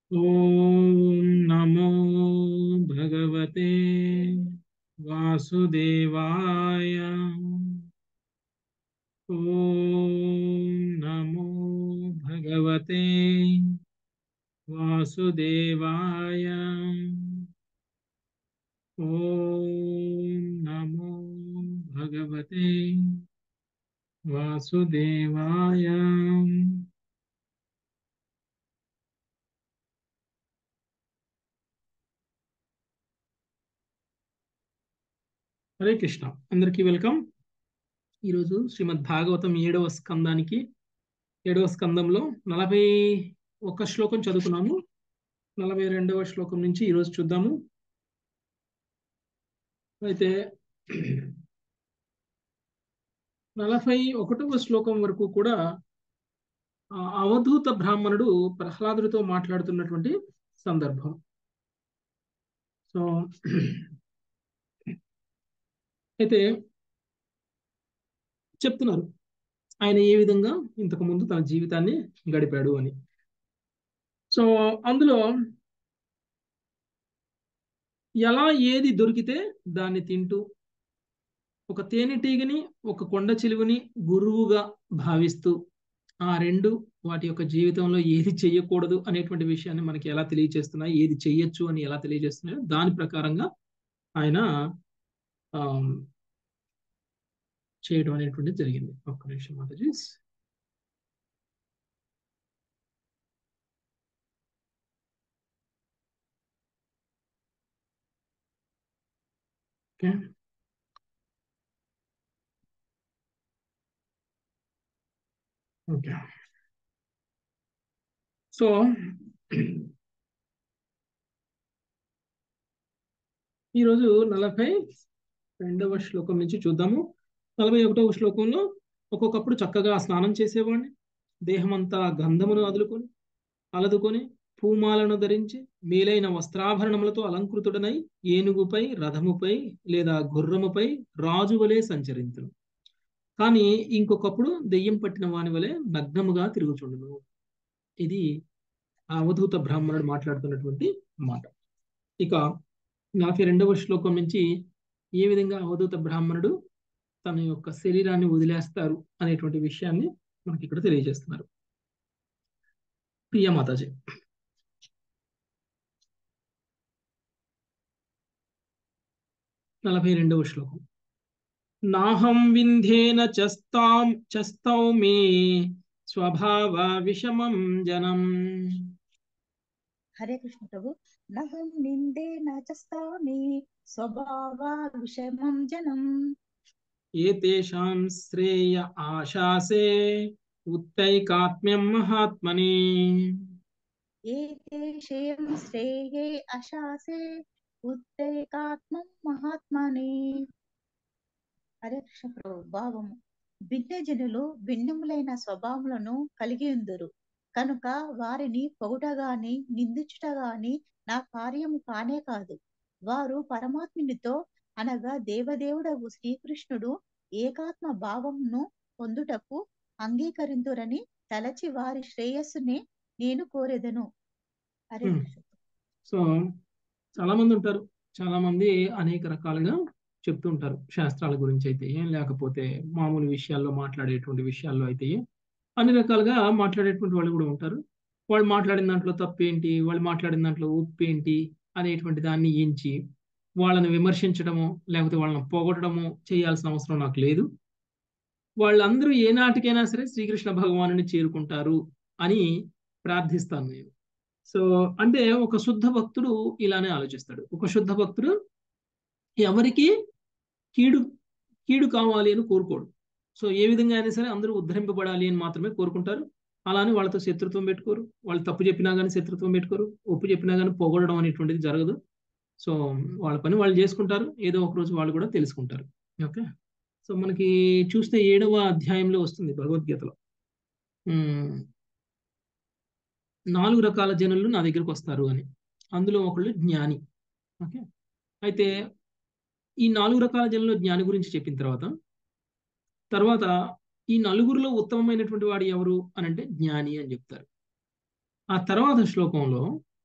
ఓం నమో భగవతే వాసుదేవాయ. ఓం నమో భగవతే వాసుదేవాయ. ఓం నమో భగవతే వాసుదేవాయ. హరే కృష్ణ. అందరికీ వెల్కమ్. ఈరోజు శ్రీమద్ భాగవతం 7వ స్కందంలో 41 శ్లోకం చదువుకున్నాము. 42వ శ్లోకం నుంచి ఈరోజు చూద్దాము. అయితే 41వ శ్లోకం వరకు కూడా అవధూత బ్రాహ్మణుడు ప్రహ్లాదుడితో మాట్లాడుతున్నటువంటి సందర్భం. సో అయితే చెప్తున్నారు ఆయన ఏ విధంగా ఇంతకు ముందు తన జీవితాన్ని గడిపాడు అని. సో అందులో ఎలా ఏది దొరికితే దాన్ని తింటూ, ఒక తేనెటీగని ఒక కొండ చిలువని గురువుగా భావిస్తూ, ఆ రెండు వాటి యొక్క జీవితంలో ఏది చెయ్యకూడదు అనేటువంటి విషయాన్ని మనకి ఎలా తెలియజేస్తున్నాయి, ఏది చెయ్యొచ్చు అని ఎలా తెలియజేస్తున్నాయో దాని ప్రకారంగా ఆయన చేయడం అనేటువంటిది జరిగింది. ఒక్క నిమిషం మాతాజీ. Okay okay. సో ఈరోజు 42వ శ్లోకం నుంచి చూద్దాము. 41వ శ్లోకంలో ఒక్కొక్కప్పుడు చక్కగా స్నానం చేసేవాడిని, దేహమంతా గంధమును అలదుకొని పూమాలను ధరించి మేలైన వస్త్రాభరణములతో అలంకృతుడనై ఏనుగుపై, రథముపై లేదా గుర్రముపై రాజు వలె సంచరించును. కానీ ఇంకొకప్పుడు దెయ్యం పట్టిన వాని వలె నగ్నముగా తిరుగుచుండును. ఇది అవధూత బ్రాహ్మణుడు మాట్లాడుతున్నటువంటి మాట. ఇక 42వ శ్లోకం నుంచి ఏ విధంగా అవధూత బ్రాహ్మణుడు తన యొక్క శరీరాన్ని వదిలేస్తారు అనేటువంటి విషయాన్ని మనకి ఇక్కడ తెలియజేస్తున్నారు. ప్రియ మాతాజీ. 42వ శ్లోకం. నాహం వింధేన చస్తౌ మే స్వభావ విషమం జనం. హరే కృష్ణ ప్రభు. నహం నిందేన చస్తామి స్వభావ విషమం జనం. ఏతేషాం శ్రేయ ఆశాసే ఉత్తైకాత్మ్యం మహాత్మని. ఏతేషాం శ్రేయే అశాసే ఉత్తైకాత్మం మహాత్మని. హరే కృష్ణ ప్రభు. భావము: భిన్నజనులు భిన్నములైన స్వభావములను కలిగి ఉందురు కనుక వారిని పొగుటగాని నిందించుటగాని నా కార్యము కానే కాదు. వారు పరమాత్మునితో అనగా దేవదేవుడగు శ్రీకృష్ణుడు ఏకాత్మ భావమును పొందుటకు అంగీకరింతురని తలచి వారి శ్రేయస్సునే నేను కోరెదను. హరే కృష్ణ. సో చాలా మంది ఉంటారు, చాలా మంది అనేక రకాలుగా చెప్తూ ఉంటారు. శాస్త్రాల గురించి అయితే ఏం, లేకపోతే మామూలు విషయాల్లో మాట్లాడేటువంటి విషయాల్లో అయితే అన్ని రకాలుగా మాట్లాడేటువంటి వాళ్ళు కూడా ఉంటారు. వాళ్ళు మాట్లాడిన దాంట్లో తప్పేంటి, వాళ్ళు మాట్లాడిన దాంట్లో ఉప్పు ఏంటి అనేటువంటి దాన్ని ఎంచి వాళ్ళని విమర్శించడము లేకపోతే వాళ్ళని పోగొట్టడము చేయాల్సిన అవసరం నాకు లేదు. వాళ్ళందరూ ఏనాటికైనా సరే శ్రీకృష్ణ భగవానుని చేరుకుంటారు అని ప్రార్థిస్తాను నేను. సో అంటే ఒక శుద్ధ భక్తుడు ఇలానే ఆలోచిస్తాడు. ఒక శుద్ధ భక్తుడు ఎవరికి కీడు కీడు కావాలి అని కోరుకోడు. సో ఏ విధంగా అయినా సరే అందరూ ఉద్ధరింపబడాలి అని మాత్రమే కోరుకుంటారు. అలానే వాళ్ళతో శత్రుత్వం పెట్టుకోరు. వాళ్ళు తప్పు చెప్పినా కానీ శత్రుత్వం పెట్టుకోరు, ఒప్పు చెప్పినా కానీ పొగడడం అనేటువంటిది జరగదు. సో వాళ్ళ పని వాళ్ళు చేసుకుంటారు. ఏదో ఒక రోజు వాళ్ళు కూడా తెలుసుకుంటారు. ఓకే. సో మనకి చూస్తే 7వ అధ్యాయంలో వస్తుంది భగవద్గీతలో, 4 రకాల జనులు నా దగ్గరకు వస్తారు అని. అందులో ఒకళ్ళు జ్ఞాని. ఓకే. అయితే ఈ 4 రకాల జనులు జ్ఞాని గురించి చెప్పిన తర్వాత ఈ నలుగురిలో ఉత్తమమైనటువంటి వాడు ఎవరు అని అంటే జ్ఞాని అని చెప్తారు. ఆ తర్వాత శ్లోకంలో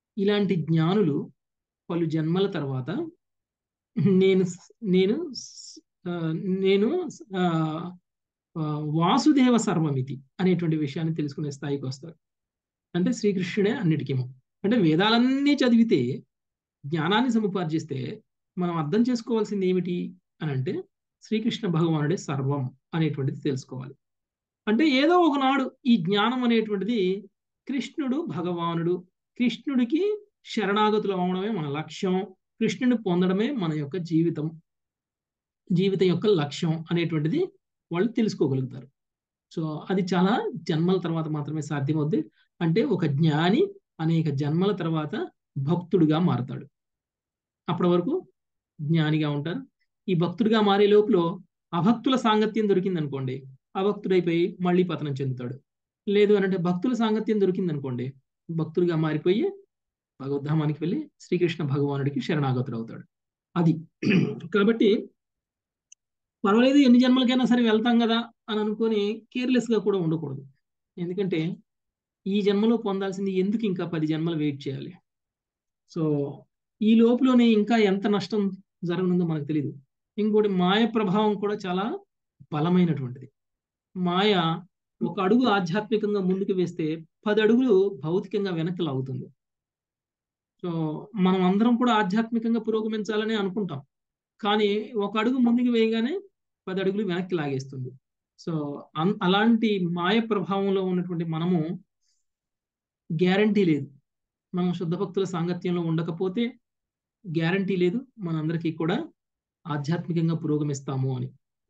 ఇలాంటి జ్ఞానులు పలు జన్మల తర్వాత నేను నేను ఆ, నేను ఆ, ఆ, వాసుదేవ సర్వమితి అనేటువంటి విషయాన్ని తెలుసుకునే స్థాయికి వస్తారు. అంటే శ్రీకృష్ణుడే అన్నిటికేమో. అంటే వేదాలన్నీ చదివితే జ్ఞానాన్ని సముపార్జిస్తే మనం అర్థం చేసుకోవాల్సింది ఏమిటి అని అంటే శ్రీకృష్ణ భగవానుడే సర్వం అనేటువంటిది తెలుసుకోవాలి. అంటే ఏదో ఒకనాడు ఈ జ్ఞానం అనేటువంటిది కృష్ణుడు భగవానుడు, కృష్ణుడికి శరణాగతులు అవడమే మన లక్ష్యం, కృష్ణుని పొందడమే మన యొక్క జీవితం యొక్క లక్ష్యం అనేటువంటిది వాళ్ళు తెలుసుకోగలుగుతారు. సో అది చాలా జన్మల తర్వాత మాత్రమే సాధ్యమవుద్ది. అంటే ఒక జ్ఞాని అనేక జన్మల తర్వాత భక్తుడిగా మారతాడు. అప్పటి వరకు జ్ఞానిగా ఉంటారు. ఈ భక్తుడిగా మారే లోపల అభక్తుల సాంగత్యం దొరికింది అనుకోండి, అభక్తుడైపోయి మళ్ళీ పతనం చెందుతాడు. లేదు అని అంటే భక్తుల సాంగత్యం దొరికింది అనుకోండి, భక్తుడిగా మారిపోయి భగవద్ధామానికి వెళ్ళి శ్రీకృష్ణ భగవానుడికి శరణాగతుడు అవుతాడు. అది కాబట్టి పర్వాలేదు, ఎన్ని జన్మలకైనా సరే వెళ్తాం కదా అని అనుకొని కేర్లెస్గా కూడా ఉండకూడదు. ఎందుకంటే ఈ జన్మలో పొందాల్సింది ఎందుకు ఇంకా 10 జన్మలు వెయిట్ చేయాలి? సో ఈ లోపులోనే ఇంకా ఎంత నష్టం జరగనుందో మనకు తెలియదు. ఇంకోటి, మాయ ప్రభావం కూడా చాలా బలమైనటువంటిది. మాయ ఒక అడుగు ఆధ్యాత్మికంగా ముందుకు వేస్తే 10 అడుగులు భౌతికంగా వెనక్కి లాగుతుంది. సో మనం అందరం కూడా ఆధ్యాత్మికంగా పురోగమించాలని అనుకుంటాం, కానీ ఒక అడుగు ముందుకు వేయగానే 10 అడుగులు వెనక్కి లాగేస్తుంది. సో అలాంటి మాయ ప్రభావంలో ఉన్నటువంటి మనము గ్యారంటీ లేదు. మనం శుద్ధ భక్తుల సాంగత్యంలో ఉండకపోతే గ్యారంటీ లేదు మనందరికీ కూడా ఆధ్యాత్మికంగా పురోగమిస్తాము అని.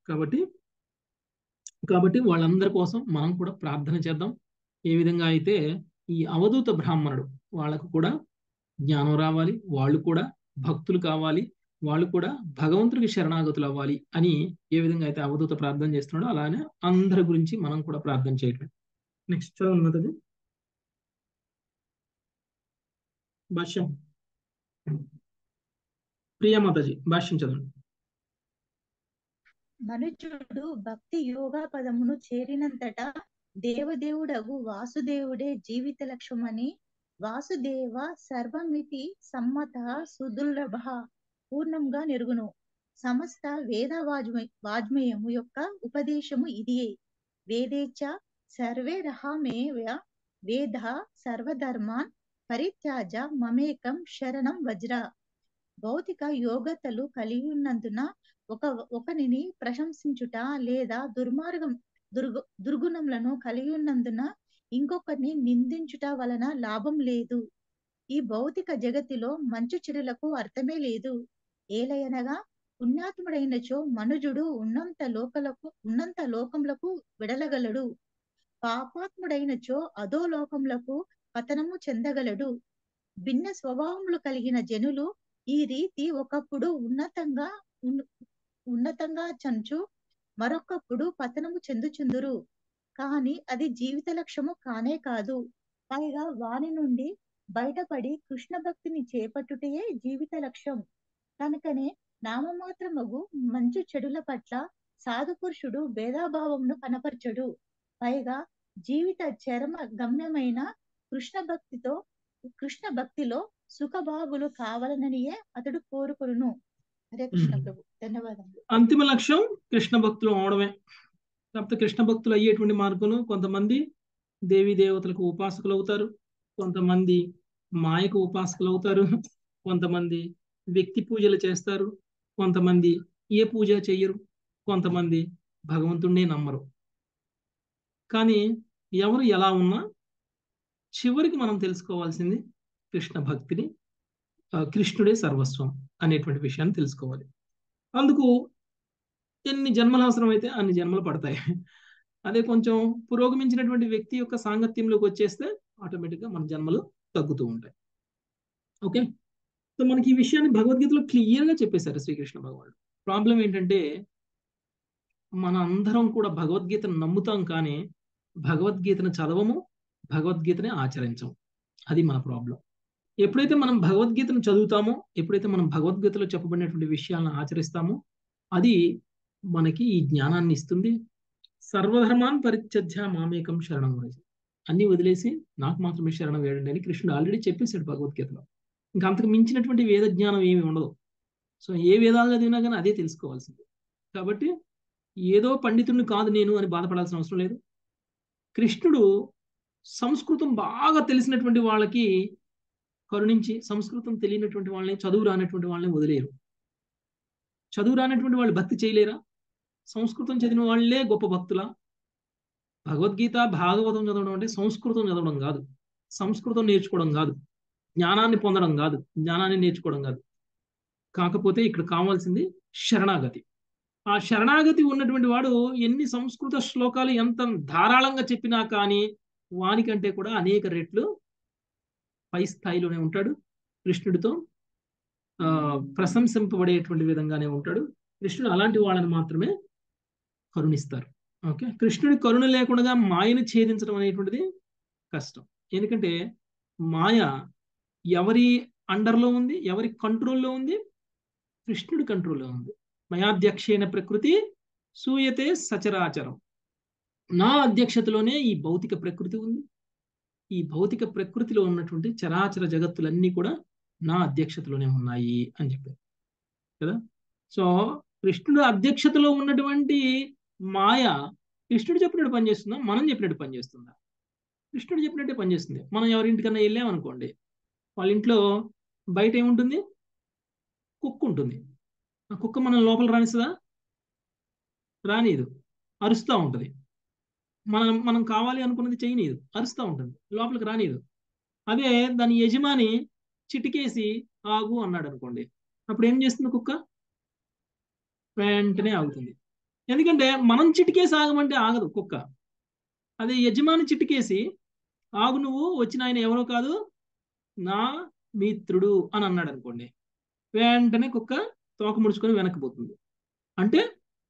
కాబట్టి వాళ్ళందరి కోసం మనం కూడా ప్రార్థన చేద్దాం. ఏ విధంగా అయితే ఈ అవధూత బ్రాహ్మణుడు వాళ్ళకు కూడా జ్ఞానం రావాలి, వాళ్ళు కూడా భక్తులు కావాలి, వాళ్ళు కూడా భగవంతుడికి శరణాగతులు అవ్వాలి అని ఏ విధంగా అయితే అవధూత ప్రార్థన చేస్తున్నాడో అలానే అందరి గురించి మనం కూడా ప్రార్థన చేయటం. నెక్స్ట్ చదవన్నది భాష్యం. ప్రియమాతాజీ భాష్యం చదవండి. మనుజుడు భక్తి యోగా పదమును చేరినంతటా దేవదేవుడగు వాసుదేవుడే జీవిత లక్ష్యమని వాసుదేవ సర్వమితి సమ్మత సుదుర్లభ పూర్ణంగా నెరుగును. సమస్త వేద వాజ్మయము యొక్క ఉపదేశము ఇదియే. వేదేచ సర్వే రహమేవ వేద సర్వధర్మాన్ పరిత్యాజ మమేకం శరణం వజ్ర. భౌతిక యోగ్యతలు కలిగి ఉన్నందున ఒకనిని ప్రశంసించుట లేదా దుర్గుణములను కలిగి ఉన్నందున ఇంకొకరిని నిందించుట వలన లాభం లేదు. ఈ భౌతిక జగతిలో మంచు చెడులకు అర్థమే లేదు. ఏలయనగా పుణ్యాత్ముడైనచో మనుజుడు ఉన్నంత లోకములకు విడలగలడు, పాపాత్ముడైనచో అధో లోకములకు పతనము చెందగలడు. భిన్న స్వభావములు కలిగిన జనులు ఈ రీతి ఒకప్పుడు ఉన్నతంగా చంచు మరొకప్పుడు పతనము చెందుచుందురు. కానీ అది జీవిత లక్ష్యము కానే కాదు. పైగా వాని నుండి బయటపడి కృష్ణ భక్తిని చేపట్టుటయే జీవిత లక్ష్యం. కనుకనే నామమాత్రమగు మంచు చెడుల పట్ల సాధు పురుషుడు భేదాభావమును కనపరచడు. పైగా జీవిత చరమ గమ్యమైన కృష్ణ భక్తిలో సుఖభాగులు కావాలననియే అతడు కోరుకును. హరే కృష్ణ ప్రభు. ధన్యవాదాలు. అంతిమ లక్ష్యం కృష్ణ భక్తులు అవడమే. కాకపోతే కృష్ణ భక్తులు అయ్యేటువంటి మార్గంలో కొంతమంది దేవీ దేవతలకు ఉపాసకులు అవుతారు, కొంతమంది మాయకు ఉపాసకులు అవుతారు, కొంతమంది వ్యక్తి పూజలు చేస్తారు, కొంతమంది ఏ పూజ చెయ్యరు, కొంతమంది భగవంతుడిని నమ్మరు. కానీ ఎవరు ఎలా ఉన్నా చివరికి మనం తెలుసుకోవాల్సింది కృష్ణ భక్తిని, కృష్ణుడే సర్వస్వం అనేటువంటి విషయాన్ని తెలుసుకోవాలి. అందుకు ఎన్ని జన్మలు అవసరమైతే అన్ని జన్మలు పడతాయి. అదే కొంచెం పురోగమించినటువంటి వ్యక్తి యొక్క సాంగత్యంలోకి వచ్చేస్తే ఆటోమేటిక్గా మన జన్మలు తగ్గుతూ ఉంటాయి. ఓకే, సో మనకి ఈ విషయాన్ని భగవద్గీతలో క్లియర్గా చెప్పేశారు శ్రీకృష్ణ భగవానుడు. ప్రాబ్లం ఏంటంటే మన అందరం కూడా భగవద్గీతను నమ్ముతాం, కానీ భగవద్గీతను చదవము, భగవద్గీతని ఆచరించము. అది మన ప్రాబ్లం. ఎప్పుడైతే మనం భగవద్గీతను చదువుతామో, ఎప్పుడైతే మనం భగవద్గీతలో చెప్పబడినటువంటి విషయాలను ఆచరిస్తామో, అది మనకి ఈ జ్ఞానాన్ని ఇస్తుంది. సర్వధర్మాన్ పరిత్యజ్య మామేకం శరణం గురించి. అన్నీ వదిలేసి నాకు మాత్రమే శరణం వేడండి అని కృష్ణుడు ఆల్రెడీ చెప్పేశాడు భగవద్గీతలో. ఇంకా అంతకు మించినటువంటి వేద జ్ఞానం ఏమి ఉండదు. సో ఏ వేదాలు చదివినా కానీ అదే తెలుసుకోవాల్సింది. కాబట్టి ఏదో పండితుడిని కాదు నేను అని బాధపడాల్సిన అవసరం లేదు. కృష్ణుడు సంస్కృతం బాగా తెలిసినటువంటి వాళ్ళకి కరుణించి, సంస్కృతం తెలియనటువంటి వాళ్ళని, చదువు రానటువంటి వాళ్ళని వదిలేరు. చదువు రానటువంటి వాళ్ళు భక్తి చేయలేరా? సంస్కృతం చదివిన వాళ్ళే గొప్ప భక్తులా? భగవద్గీత, భాగవతం చదవడం అంటే సంస్కృతం చదవడం కాదు, సంస్కృతం నేర్చుకోవడం కాదు, జ్ఞానాన్ని పొందడం కాదు, జ్ఞానాన్ని నేర్చుకోవడం కాదు. కాకపోతే ఇక్కడ కావాల్సింది శరణాగతి. ఆ శరణాగతి ఉన్నటువంటి వాడు ఎన్ని సంస్కృత శ్లోకాలు ఎంత ధారాళంగా చెప్పినా కానీ వానికంటే కూడా అనేక రెట్లు పై స్థాయిలోనే ఉంటాడు. కృష్ణుడితో ప్రశంసింపబడేటువంటి విధంగానే ఉంటాడు. కృష్ణుడు అలాంటి వాళ్ళని మాత్రమే కరుణిస్తారు. ఓకే, కృష్ణుడి కరుణ లేకుండా మాయను ఛేదించడం అనేటువంటిది కష్టం. ఎందుకంటే మాయ ఎవరి అండర్లో ఉంది, ఎవరి కంట్రోల్లో ఉంది? కృష్ణుడి కంట్రోల్లో ఉంది. మయాధ్యక్షేణ ప్రకృతి సూయతే సచరాచరం. నా అధ్యక్షతలోనే ఈ భౌతిక ప్రకృతి ఉంది. ఈ భౌతిక ప్రకృతిలో ఉన్నటువంటి చరాచర జగత్తులన్నీ కూడా నా అధ్యక్షతలోనే ఉన్నాయి అని చెప్పారు కదా. సో కృష్ణుడు అధ్యక్షతలో ఉన్నటువంటి మాయ కృష్ణుడు చెప్పినట్టు పనిచేస్తుందా, మనం చెప్పినట్టు పనిచేస్తుందా? కృష్ణుడు చెప్పినట్టే పనిచేస్తుంది. మనం ఎవరింటికన్నా వెళ్ళామనుకోండి, వాళ్ళ ఇంట్లో బయట ఏముంటుంది? కుక్క ఉంటుంది. ఆ కుక్క మనం లోపల రానిస్తుందా? రానిదు, అరుస్తూ ఉంటుంది. మనం కావాలి అనుకున్నది చేయనీదు, అరుస్తూ ఉంటుంది, లోపలికి రానిదు. అదే దాని యజమాని చిటికేసి ఆగు అన్నాడు అనుకోండి, అప్పుడు ఏం చేస్తుంది కుక్క? వెంటనే ఆగుతుంది. ఎందుకంటే మనం చిటికేసి ఆగమంటే ఆగదు కుక్క. అదే యజమాని చిటికేసి ఆగు, నువ్వు వచ్చిన ఆయన ఎవరో కాదు నా మిత్రుడు అని అన్నాడు అనుకోండి, వెంటనే కుక్క తోక ముడుచుకొని వెనక్కి పోతుంది. అంటే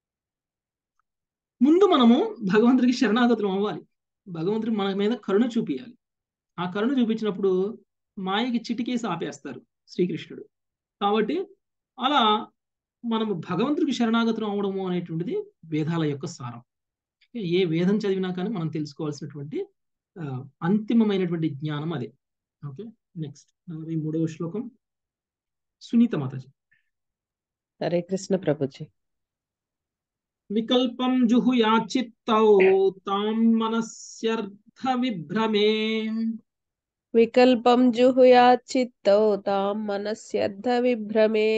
ముందు మనము భగవంతుడికి శరణాగతులం అవ్వాలి. భగవంతుడికి మన మీద కరుణ చూపించాలి. ఆ కరుణ చూపించినప్పుడు మాయకి చిటికేసి ఆపేస్తారు శ్రీకృష్ణుడు. కాబట్టి అలా మనము భగవంతుడికి శరణాగతులం అవడము అనేటువంటిది వేదాల యొక్క సారం. ఏ వేదం చదివినా కానీ మనం తెలుసుకోవాల్సినటువంటి అంతిమమైనటువంటి జ్ఞానం అదే. ఓకే, నెక్స్ట్ 43వ శ్లోకం సునీత మాతాజీ. హరే కృష్ణ ప్రభుజీ. వికల్పం జుహుయాచిత్తౌ తాం మనస్యర్థ విభ్రమే. వికల్పం జుహుయాచిత్తౌ తాం మనస్యర్థ విభ్రమే.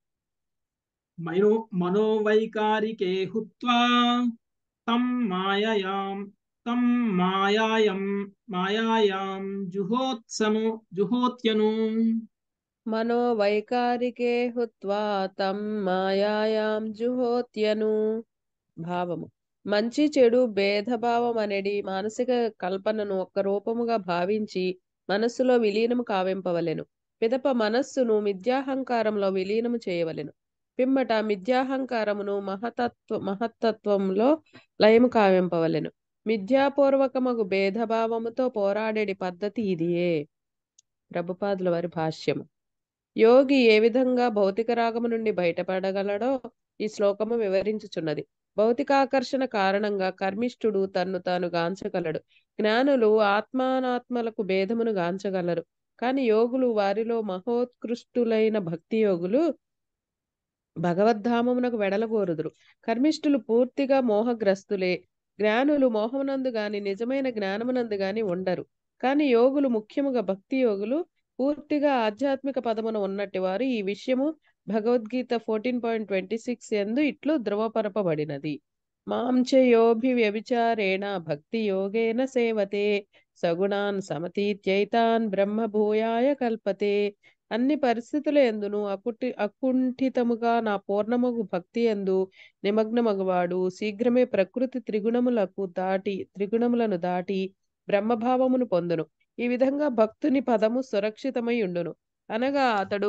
మనోవైకారికే హుత్వా తం మాయాయాం జుహోత్యను. మనోవైకారికే హుత్వా తం మాయాయాం జుహోత్యను. భావము: మంచి చెడు భేదభావం అనేది మానసిక కల్పనను ఒక్క రూపముగా భావించి మనస్సులో విలీనము కావింపవలెను. పిదప మనస్సును మిథ్యాహంకారంలో విలీనము చేయవలెను. పిమ్మట మిథ్యాహంకారమును మహత్తత్వంలో లయము కావింపవలెను. మిథ్యాపూర్వకమగు భేదభావముతో పోరాడేడి పద్ధతి ఇదియే. ప్రభుపాదుల వారి భాష్యము. యోగి ఏ విధంగా భౌతిక రాగము నుండి బయటపడగలడో ఈ శ్లోకము వివరించుచున్నది. భౌతికాకర్షణ కారణంగా కర్మిష్ఠుడు తన్ను తాను గాంచగలడు. జ్ఞానులు ఆత్మానాత్మలకు భేదమును గాంచగలరు. కాని యోగులు, వారిలో మహోత్కృష్టులైన భక్తి యోగులు భగవద్ధామమునకు వెడలగోరుదురు. కర్మిష్ఠులు పూర్తిగా మోహగ్రస్తులే. జ్ఞానులు మోహమునందు గాని నిజమైన జ్ఞానమునందు గాని ఉండరు. కాని యోగులు, ముఖ్యముగా భక్తి యోగులు పూర్తిగా ఆధ్యాత్మిక పదమున ఉన్నట్టి వారు. ఈ విషయము భగవద్గీత 14.26 యందు ఇట్లు ధృవపరపబడినది. మాంచయోభి వ్యభిచారేణ భక్తి యోగేన సేవతే సగుణాన్ సమతీత్యైతాన్ బ్రహ్మభూయాయ కల్పతే. అన్ని పరిస్థితుల యందును అకుంఠితముగా నా పూర్ణమగు భక్తి యందు నిమగ్నమగువాడు శీఘ్రమే ప్రకృతి త్రిగుణములను దాటి బ్రహ్మభావమును పొందును. ఈ విధంగా భక్తుని పదము సురక్షితమై ఉండును. అనగా అతడు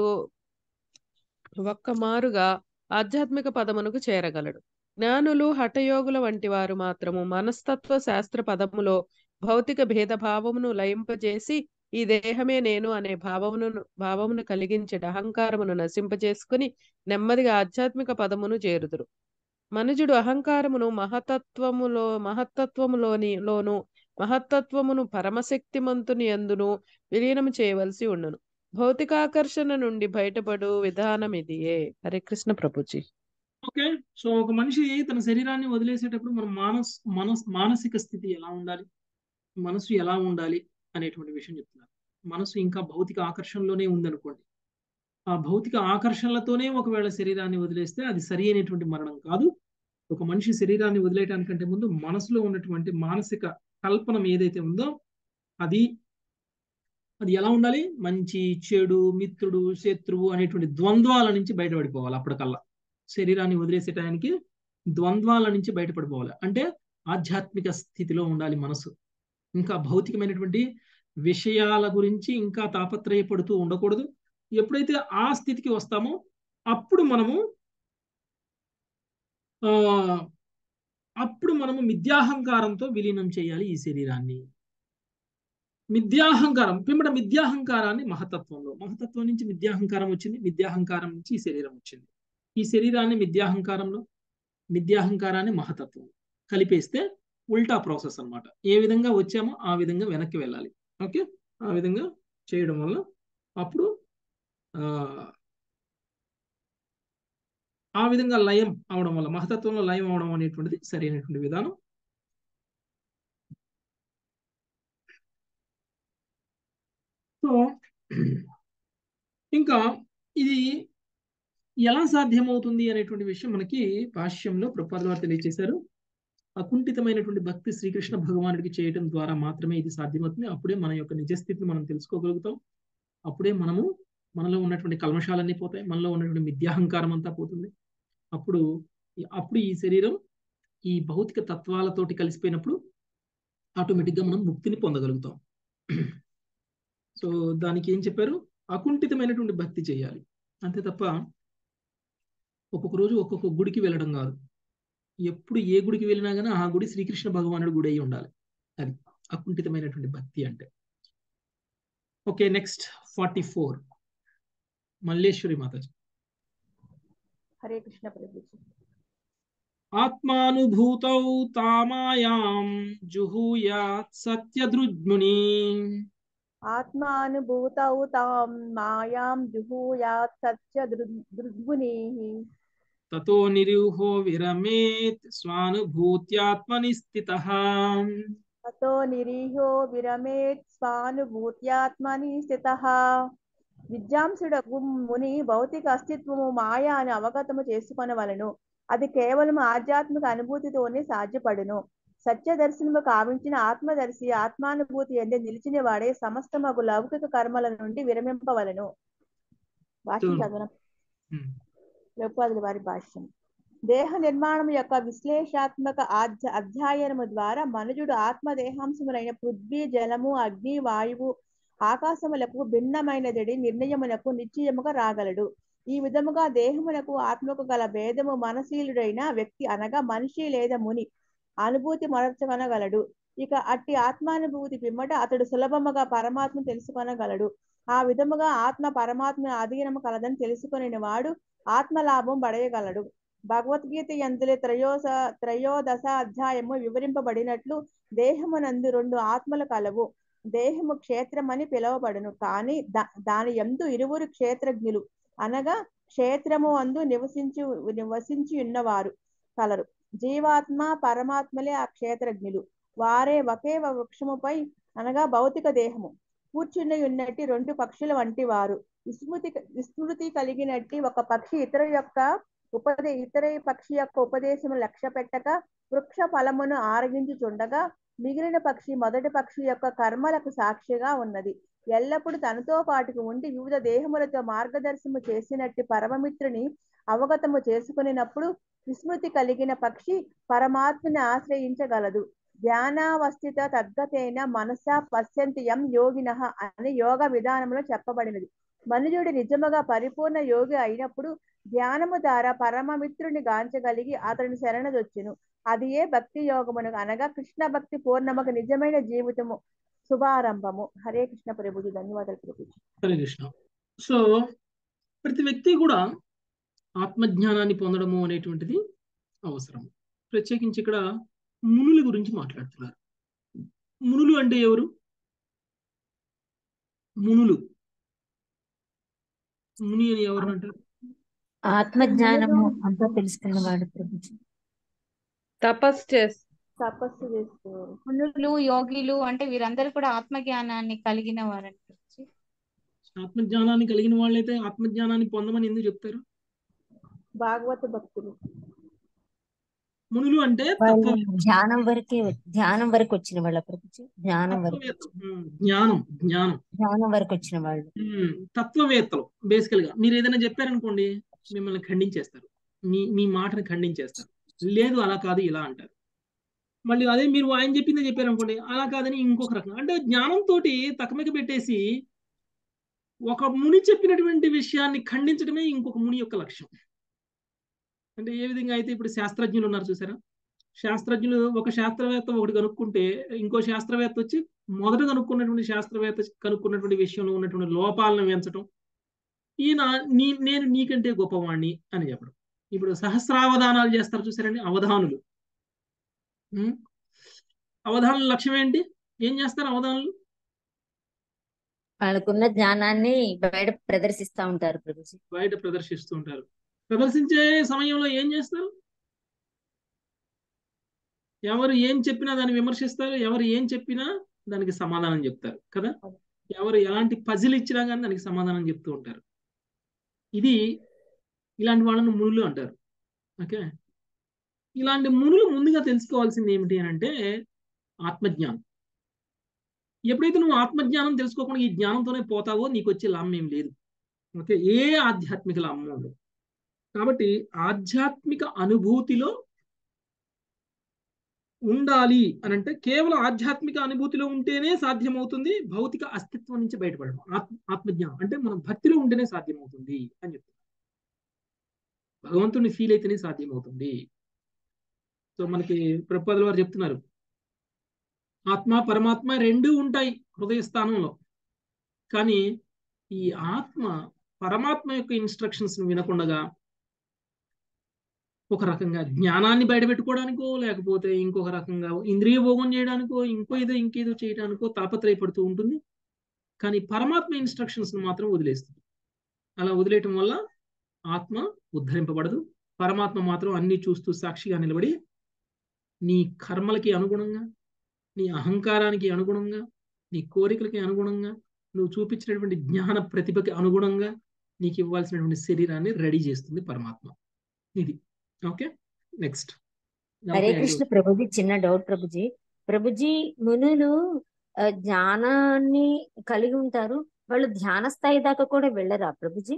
ఒక్కమారుగా ఆధ్యాత్మిక పదమునకు చేరగలడు. జ్ఞానులు, హఠయోగుల వంటి వారు మాత్రము మనస్తత్వ శాస్త్ర పదములో భౌతిక భేదభావమును లయింపజేసి ఈ దేహమే నేను అనే భావమును కలిగించే అహంకారమును నశింపజేసుకుని నెమ్మదిగా ఆధ్యాత్మిక పదమును చేరుదురు. మనుజుడు అహంకారమును మహత్తత్వములోను మహత్తత్వమును పరమశక్తిమంతుని యందును విలీనము చేయవలసి ఉండును. భౌతికాకర్షణ నుండి బయటపడు విధానం ఇదియే. హరే కృష్ణ ప్రభుజీ. ఓకే. సో ఒక మనిషి తన శరీరాన్ని వదిలేసేటప్పుడు మన మానసిక స్థితి ఎలా ఉండాలి, మనసు ఎలా ఉండాలి అనేటువంటి విషయం చెప్తున్నారు. మనసు ఇంకా భౌతిక ఆకర్షణలోనే ఉందనుకోండి, ఆ భౌతిక ఆకర్షణలతోనే ఒకవేళ శరీరాన్ని వదిలేస్తే అది సరి అయినటువంటి మరణం కాదు. ఒక మనిషి శరీరాన్ని వదిలేయడానికంటే ముందు మనసులో ఉన్నటువంటి మానసిక కల్పనం ఏదైతే ఉందో అది ఎలా ఉండాలి, మంచి చెడు, మిత్రుడు, శత్రువు అనేటువంటి ద్వంద్వాల నుంచి బయటపడిపోవాలి. అప్పటికల్లా శరీరాన్ని వదిలేసే టయానికి ద్వంద్వాల నుంచి బయటపడిపోవాలి. అంటే ఆధ్యాత్మిక స్థితిలో ఉండాలి మనసు. ఇంకా భౌతికమైనటువంటి విషయాల గురించి ఇంకా తాపత్రయపడుతూ ఉండకూడదు. ఎప్పుడైతే ఆ స్థితికి వస్తామో అప్పుడు మనము మిథ్యాహంకారంతో విలీనం చేయాలి ఈ శరీరాన్ని. మిథ్యాహంకారాన్ని మహతత్వం నుంచి మిథ్యాహంకారం వచ్చింది, మిథ్యాహంకారం నుంచి ఈ శరీరం వచ్చింది. ఈ శరీరాన్ని మిథ్యాహంకారాన్ని మహతత్వం కలిపేస్తే ఉల్టా ప్రాసెస్ అన్నమాట. ఏ విధంగా వచ్చామో ఆ విధంగా వెనక్కి వెళ్ళాలి. ఓకే, ఆ విధంగా చేయడం వల్ల అప్పుడు ఆ విధంగా లయం అవడం వల్ల, మహతత్వంలో లయం అవడం అనేటువంటిది సరైనటువంటి విధానం. సో ఇంకా ఇది ఎలా సాధ్యమవుతుంది అనేటువంటి విషయం మనకి భాష్యంలో ప్రభుపాదుల వారు తెలియజేశారు. అకుంఠితమైనటువంటి భక్తి శ్రీకృష్ణ భగవానుడికి చేయడం ద్వారా మాత్రమే ఇది సాధ్యమవుతుంది. అప్పుడే మన యొక్క నిజస్థితిని మనం తెలుసుకోగలుగుతాం. అప్పుడే మనలో ఉన్నటువంటి కల్మషాలన్నీ పోతాయి, మనలో ఉన్నటువంటి మిథ్యాహంకారం అంతా పోతుంది. అప్పుడు ఈ శరీరం ఈ భౌతిక తత్వాలతోటి కలిసిపోయినప్పుడు ఆటోమేటిక్గా మనం ముక్తిని పొందగలుగుతాం. సో దానికి ఏం చెప్పారు, అకుంఠితమైనటువంటి భక్తి చేయాలి అంతే తప్ప ఒక్కొక్క రోజు ఒక్కొక్క గుడికి వెళ్ళడం కాదు. ఎప్పుడు ఏ గుడికి వెళ్ళినా కానీ ఆ గుడి శ్రీకృష్ణ భగవానుడి గుడి అయి ఉండాలి. అది అకుంఠితమైనటువంటి భక్తి అంటే. Okay, next 44 Malleshwari Mataji. హరే కృష్ణ ప్రభుజీ. ఆత్మానుభూతౌ తామాయాం జుహూయాత్ సత్యదృగ్ముని. ఆత్మానుభూతౌ తాం మాయాం జుహూయాత్ సత్యదృగ్మునిః. తతో నిరూహో విరమేత్ స్వానుభూత్యాత్మని స్థితః. తతో నిరీహో విరమేత్ స్వానుభూత్యాత్మని స్థితః. విద్యాంసుడకు ముని భౌతిక అస్తిత్వము మాయా అని అవగతము చేసుకొనవలెను. అది కేవలం ఆధ్యాత్మిక అనుభూతితోనే సాధ్యపడును. సత్య దర్శనము కావించిన ఆత్మదర్శి ఆత్మానుభూతి ఎందే నిలిచిన వాడే సమస్తమగు లౌకిక కర్మల నుండి విరమింపవలను. భాష్యం చదవడం. ప్రభుపాదుల వారి భాష్యం. దేహ నిర్మాణం యొక్క విశ్లేషాత్మక అధ్యయనము ద్వారా మనుజుడు ఆత్మదేహాంశములైన పృథ్వీ, జలము, అగ్ని, వాయువు, ఆకాశములకు భిన్నమైనది నిర్ణయమునకు నిశ్చయముగా రాగలడు. ఈ విధముగా దేహమునకు ఆత్మకు గల భేదము మనశీలుడైన వ్యక్తి అనగా మనిషి లేదా ముని అనుభూతి మరచగలగలడు. ఇక అట్టి ఆత్మానుభూతి పిమ్మట అతడు సులభముగా పరమాత్మ తెలుసుకొనగలడు. ఆ విధముగా ఆత్మ పరమాత్మ అధీనము కలదని తెలుసుకుని వాడు ఆత్మలాభం పడేయగలడు. భగవద్గీత యందులే త్రయోదశ అధ్యాయము వివరింపబడినట్లు దేహమునందు 2 ఆత్మలు కలవు. దేహము క్షేత్రమని పిలువబడును, కానీ దాని యందు 2 క్షేత్రజ్ఞులు అనగా క్షేత్రము అందు నివసించి ఉన్నవారు కలరు. జీవాత్మ పరమాత్మలే ఆ క్షేత్రజ్ఞులు. వారే ఒకే వృక్షముపై అనగా భౌతిక దేహము కూర్చుని ఉన్నట్టి 2 పక్షుల వంటి వారు. విస్మృతి కలిగినట్టి ఒక పక్షి ఇతర పక్షి యొక్క ఉపదేశము లక్ష్య పెట్టక వృక్ష ఫలమును ఆరగించుచుండగా మిగిలిన పక్షి మొదటి పక్షి యొక్క కర్మలకు సాక్షిగా ఉన్నది. ఎల్లప్పుడూ తనతో పాటుకు ఉండి వివిధ దేహములతో మార్గదర్శనము చేసినట్టి పరమమిత్రుని అవగతము చేసుకున్నప్పుడు విస్మృతి కలిగిన పక్షి పరమాత్మని ఆశ్రయించగలదు. ధ్యానావస్థిత తద్గతేన మనసా పశ్యంతి యం యోగినః అని యోగ విధానంలో చెప్పబడినది. మనుజుడు నిజముగా పరిపూర్ణ యోగి అయినప్పుడు ధ్యానము ద్వారా పరమమిత్రుని గాంచగలిగి అతడిని శరణదొచ్చును. అది ఏ భక్తి యోగమును అనగా కృష్ణ భక్తి పూర్ణముకు నిజమైన జీవితము శుభారంభము. హరే కృష్ణ ప్రభుజీ. ధన్యవాదాలు ప్రభుజీ. హరే కృష్ణ. సో ప్రతి వ్యక్తి కూడా ఆత్మజ్ఞానాన్ని పొందడము అనేటువంటిది అవసరం. ప్రత్యేకించి ఇక్కడ మునుల గురించి మాట్లాడుతున్నారు. మునులు అంటే ఎవరు? మునులు, ముని అని ఎవరు అంటారు? ఆత్మజ్ఞానము అంతా తెలుసుకున్నవాడు ప్రభుజీ. తపస్సు తపస్సు చేస్తున్నారు. మునులు, యోగిలు అంటే వీరందరూ కూడా ఆత్మజ్ఞానాన్ని కలిగిన వారంట. ఆత్మజ్ఞానాన్ని కలిగిన వాళ్ళైతే ఆత్మజ్ఞానాన్ని పొందమని ఎందుకు చెప్తారు? భాగవత భక్తులు. మునులు అంటే వాళ్ళు ధ్యానం వరకు వచ్చిన వాళ్ళ ప్రభుజీ. జ్ఞానం వరకు వచ్చిన వాళ్ళు. తత్వవేత్తలు. బేసికల్ గా మీరు ఏదైనా చెప్పారనుకోండి, మిమ్మల్ని ఖండించేస్తారు, మీ మాటని ఖండించేస్తారు. లేదు అలా కాదు ఇలా అంటారు. మళ్ళీ అదే మీరు ఆయన చెప్పిందే చెప్పారనుకోండి, అలా కాదని ఇంకొక రకం. అంటే జ్ఞానంతో తకమక పెట్టేసి ఒక ముని చెప్పినటువంటి విషయాన్ని ఖండించడమే ఇంకొక ముని యొక్క లక్ష్యం. అంటే ఏ విధంగా అయితే ఇప్పుడు శాస్త్రజ్ఞులు ఉన్నారు చూసారా, శాస్త్రజ్ఞులు ఒక శాస్త్రవేత్త ఒకటి కనుక్కుంటే ఇంకో శాస్త్రవేత్త వచ్చి మొదట కనుక్కున్నటువంటి శాస్త్రవేత్త కనుక్కున్నటువంటి విషయంలో ఉన్నటువంటి లోపాలను వెంచడం, ఈయన నేను నీకంటే గొప్పవాణ్ణి అని చెప్పడం. ఇప్పుడు సహస్రావధానాలు చేస్తారు చూసారండి అవధానులు. అవధానుల లక్ష్యం ఏంటి? ఏం చేస్తారు అవధానులు? వాళ్ళకున్న జ్ఞానాన్ని బయట ప్రదర్శిస్తూ ఉంటారు ప్రభుజీ. బయట ప్రదర్శిస్తూ ఉంటారు. ప్రదర్శించే సమయంలో ఏం చేస్తారు? ఎవరు ఏం చెప్పినా దాన్ని విమర్శిస్తారు, ఎవరు ఏం చెప్పినా దానికి సమాధానం చెప్తారు కదా. ఎవరు ఎలాంటి పజిల్ ఇచ్చినా కానీ దానికి సమాధానం చెప్తూ ఉంటారు. ఇలాంటి వాళ్ళను మునులు అంటారు. ఓకే, ఇలాంటి మునులు ముందుగా తెలుసుకోవాల్సింది ఏమిటి అని అంటే ఆత్మజ్ఞానం. ఎప్పుడైతే నువ్వు ఆత్మజ్ఞానం తెలుసుకోకుండా ఈ జ్ఞానంతోనే పోతావో నీకు వచ్చే లాభం ఏం లేదు. ఓకే, ఏ ఆధ్యాత్మిక లాభం ఉండదు. కాబట్టి ఆధ్యాత్మిక అనుభూతిలో ఉండాలి అని అంటే కేవలం ఆధ్యాత్మిక అనుభూతిలో ఉంటేనే సాధ్యమవుతుంది భౌతిక అస్తిత్వం నుంచి బయటపడడం. ఆత్మజ్ఞానం అంటే మనం భక్తిలో ఉంటేనే సాధ్యమవుతుంది అని చెప్తున్నారు. భగవంతుడిని ఫీల్ అయితేనే సాధ్యమవుతుంది. సో మనకి ప్రభుపాదుల వారు చెప్తున్నారు, ఆత్మ పరమాత్మ రెండూ ఉంటాయి హృదయ స్థానంలో. కానీ ఈ ఆత్మ పరమాత్మ యొక్క ఇన్స్ట్రక్షన్స్ వినకుండగా ఒక రకంగా జ్ఞానాన్ని బయటపెట్టుకోవడానికో లేకపోతే ఇంకొక రకంగా ఇంద్రియ భోగం చేయడానికో ఇంకేదో చేయడానికో తాపత్రయపడుతూ ఉంటుంది. కానీ పరమాత్మ ఇన్స్ట్రక్షన్స్ మాత్రం వదిలేస్తుంది. అలా వదిలేయటం వల్ల ఆత్మ ఉద్ధరింపబడదు. పరమాత్మ మాత్రం అన్ని చూస్తూ సాక్షిగా నిలబడి నీ కర్మలకి అనుగుణంగా, నీ అహంకారానికి అనుగుణంగా, నీ కోరికలకి అనుగుణంగా, నువ్వు చూపించినటువంటి జ్ఞాన ప్రతిభకి అనుగుణంగా నీకు ఇవ్వాల్సినటువంటి శరీరాన్ని రెడీ చేస్తుంది పరమాత్మ. ఇది ఓకే. నెక్స్ట్ హరే కృష్ణ ప్రభుజీ. చిన్న డౌట్ ప్రభుజీ. ప్రభుజీ, మునులు జ్ఞానాన్ని కలిగి ఉంటారు, వాళ్ళు ధ్యాన స్థాయి దాకా కూడా వెళ్ళరా ప్రభుజీ?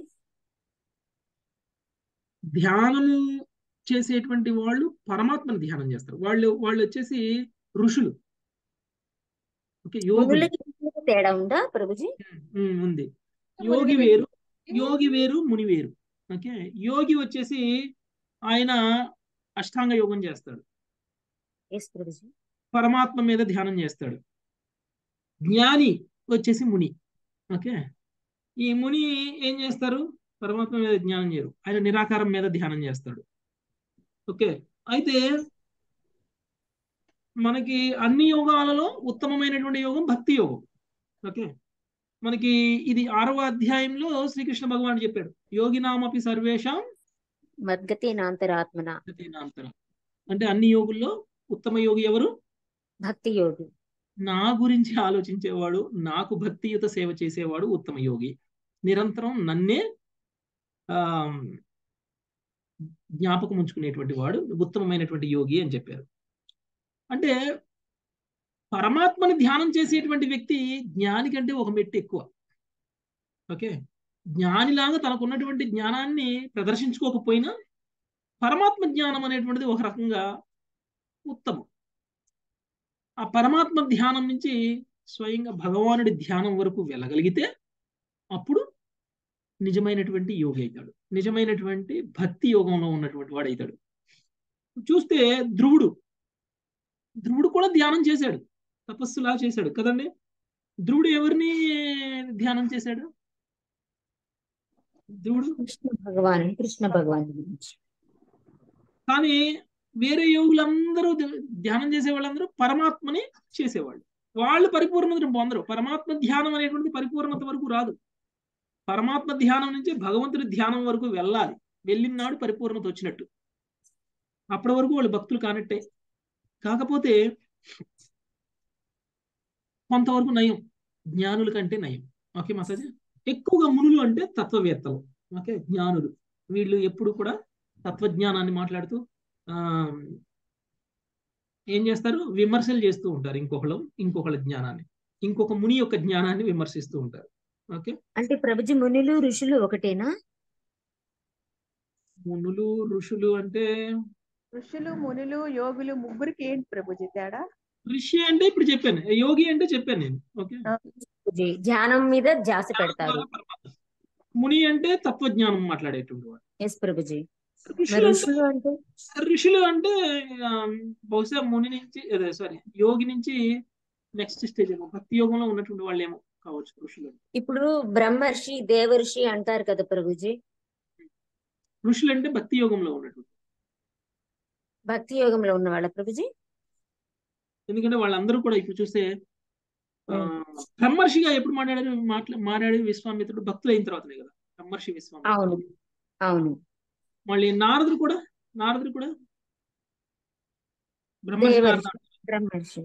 ధ్యానం చేసేటువంటి వాళ్ళు పరమాత్మని ధ్యానం చేస్తారు. వాళ్ళు వచ్చేసి ఋషులు. ఓకే, యోగులు. తేడా ఉందా ప్రభుజీ? ఉంది. యోగి వేరు ముని వేరు. ఓకే, యోగి వచ్చేసి ఆయన అష్టాంగ యోగం చేస్తాడు, పరమాత్మ మీద ధ్యానం చేస్తాడు. జ్ఞాని వచ్చేసి ముని. ఓకే, ఈ ముని ఏం చేస్తారు? పరమాత్మ మీద జ్ఞానం చేయరు, ఆయన నిరాకారం మీద ధ్యానం చేస్తాడు. ఓకే, అయితే మనకి అన్ని యోగాలలో ఉత్తమమైనటువంటి యోగం భక్తి యోగం. ఓకే, మనకి ఇది 6వ అధ్యాయంలో శ్రీకృష్ణ భగవానుడు చెప్పాడు, యోగినామపి సర్వేషాం మద్గతేనాంతరాత్మన. అంటే అన్ని యోగుల్లో ఉత్తమ యోగి ఎవరు? భక్తి యోగి. నా గురించి ఆలోచించేవాడు, నాకు భక్తియుత సేవ చేసేవాడు ఉత్తమ యోగి. నిరంతరం నన్నే జ్ఞాపకం ఉంచుకునేటువంటి వాడు ఉత్తమమైనటువంటి యోగి అని చెప్పారు. అంటే పరమాత్మని ధ్యానం చేసేటువంటి వ్యక్తి జ్ఞాని కంటే ఒక మెట్టు ఎక్కువ. ఓకే, జ్ఞానిలాగా తనకున్నటువంటి జ్ఞానాన్ని ప్రదర్శించుకోకపోయినా పరమాత్మ జ్ఞానం అనేటువంటిది ఒక రకంగా ఉత్తమం. ఆ పరమాత్మ ధ్యానం నుంచి స్వయంగా భగవానుడి ధ్యానం వరకు వెళ్ళగలిగితే అప్పుడు నిజమైనటువంటి యోగి అవుతాడు, నిజమైనటువంటి భక్తి యోగంలో ఉన్నటువంటి వాడు అవుతాడు. చూస్తే ధ్రువుడు కూడా ధ్యానం చేశాడు, తపస్సులా చేశాడు కదండి. ధ్రువుడు ఎవరిని ధ్యానం చేశాడు? ధ్రువుడు కృష్ణ భగవాన్ గురించి. కానీ వేరే యోగులందరూ ధ్యానం చేసే వాళ్ళందరూ పరమాత్మని చేసేవాళ్ళు. వాళ్ళు పరిపూర్ణతను పొందరు. పరమాత్మ ధ్యానం అనేటువంటి పరిపూర్ణత వరకు రాదు. పరమాత్మ ధ్యానం నుంచి భగవంతుడి ధ్యానం వరకు వెళ్ళాలి. వెళ్ళిన నాడు పరిపూర్ణత వచ్చినట్టు. అప్పటి వరకు వాళ్ళు భక్తులు కానట్టే. కాకపోతే కొంతవరకు నయం, జ్ఞానుల కంటే నయం. ఓకే మాతాజీ. ఎక్కువగా మునులు అంటే తత్వవేత్తలు, ఓకే, జ్ఞానులు. వీళ్ళు ఎప్పుడు కూడా తత్వజ్ఞానాన్ని మాట్లాడుతూ ఏం చేస్తారు, విమర్శలు చేస్తూ ఉంటారు. ఇంకొకళ్ళ జ్ఞానాన్ని, ఇంకొక ముని యొక్క జ్ఞానాన్ని విమర్శిస్తూ ఉంటారు. ఓకే. అంటే ప్రభుజీ మునులు ఋషులు ఒకటేనా? మునులు ఋషులు అంటే ఋషులు, మునులు, యోగులు ముగ్గురికి ఏంటి ప్రభుజీ తేడా? ఋషి అంటే ఇప్పుడు చెప్పాను, యోగి అంటే చెప్పాను నేను. ఓకే. ధ్యానం మీద ధ్యాస పెడతారు. ముని అంటే తత్వజ్ఞానం మాట్లాడేటువంటి వాడు. ఎస్ ప్రభుజీ. ఋషులు అంటే బహుశా ముని నుంచి, సారీ, యోగి నుంచి నెక్స్ట్ స్టేజ్ ఏమో భక్తి యోగంలో ఉన్నటువంటి వాళ్ళు ఏమో కావచ్చు ఋషులు. ఇప్పుడు బ్రహ్మర్షి, దేవర్షి అంటారు కదా ప్రభుజీ. ఋషులు అంటే భక్తి యోగంలో ఉన్నటువంటి, భక్తి యోగంలో ఉన్న వాళ్ళ ప్రభుజీ. ఎందుకంటే వాళ్ళందరూ కూడా ఇప్పుడు చూస్తే బ్రహ్మర్షిగా ఎప్పుడు మాట్లాడేది విశ్వామిత్రుడు భక్తులు అయిన తర్వాతనే కదా బ్రహ్మర్షి విశ్వామిత్రుడు. అవును అవును. మళ్ళీ నారదుడు కూడా బ్రహ్మర్షి.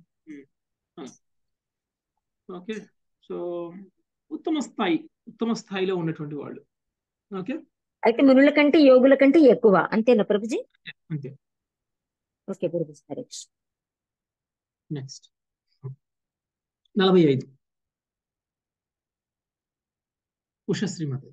ఓకే. సో ఉత్తమ స్థాయిలో ఉన్నటువంటి వాళ్ళు. ఓకే. అయితే మునుల కంటే యోగుల కంటే ఎక్కువ, అంతేనా ప్రభుజీ? అంతే. ఓకే ప్రభుజీ. సరే. నెక్స్ట్ 45 ఉషశ్రీమతి.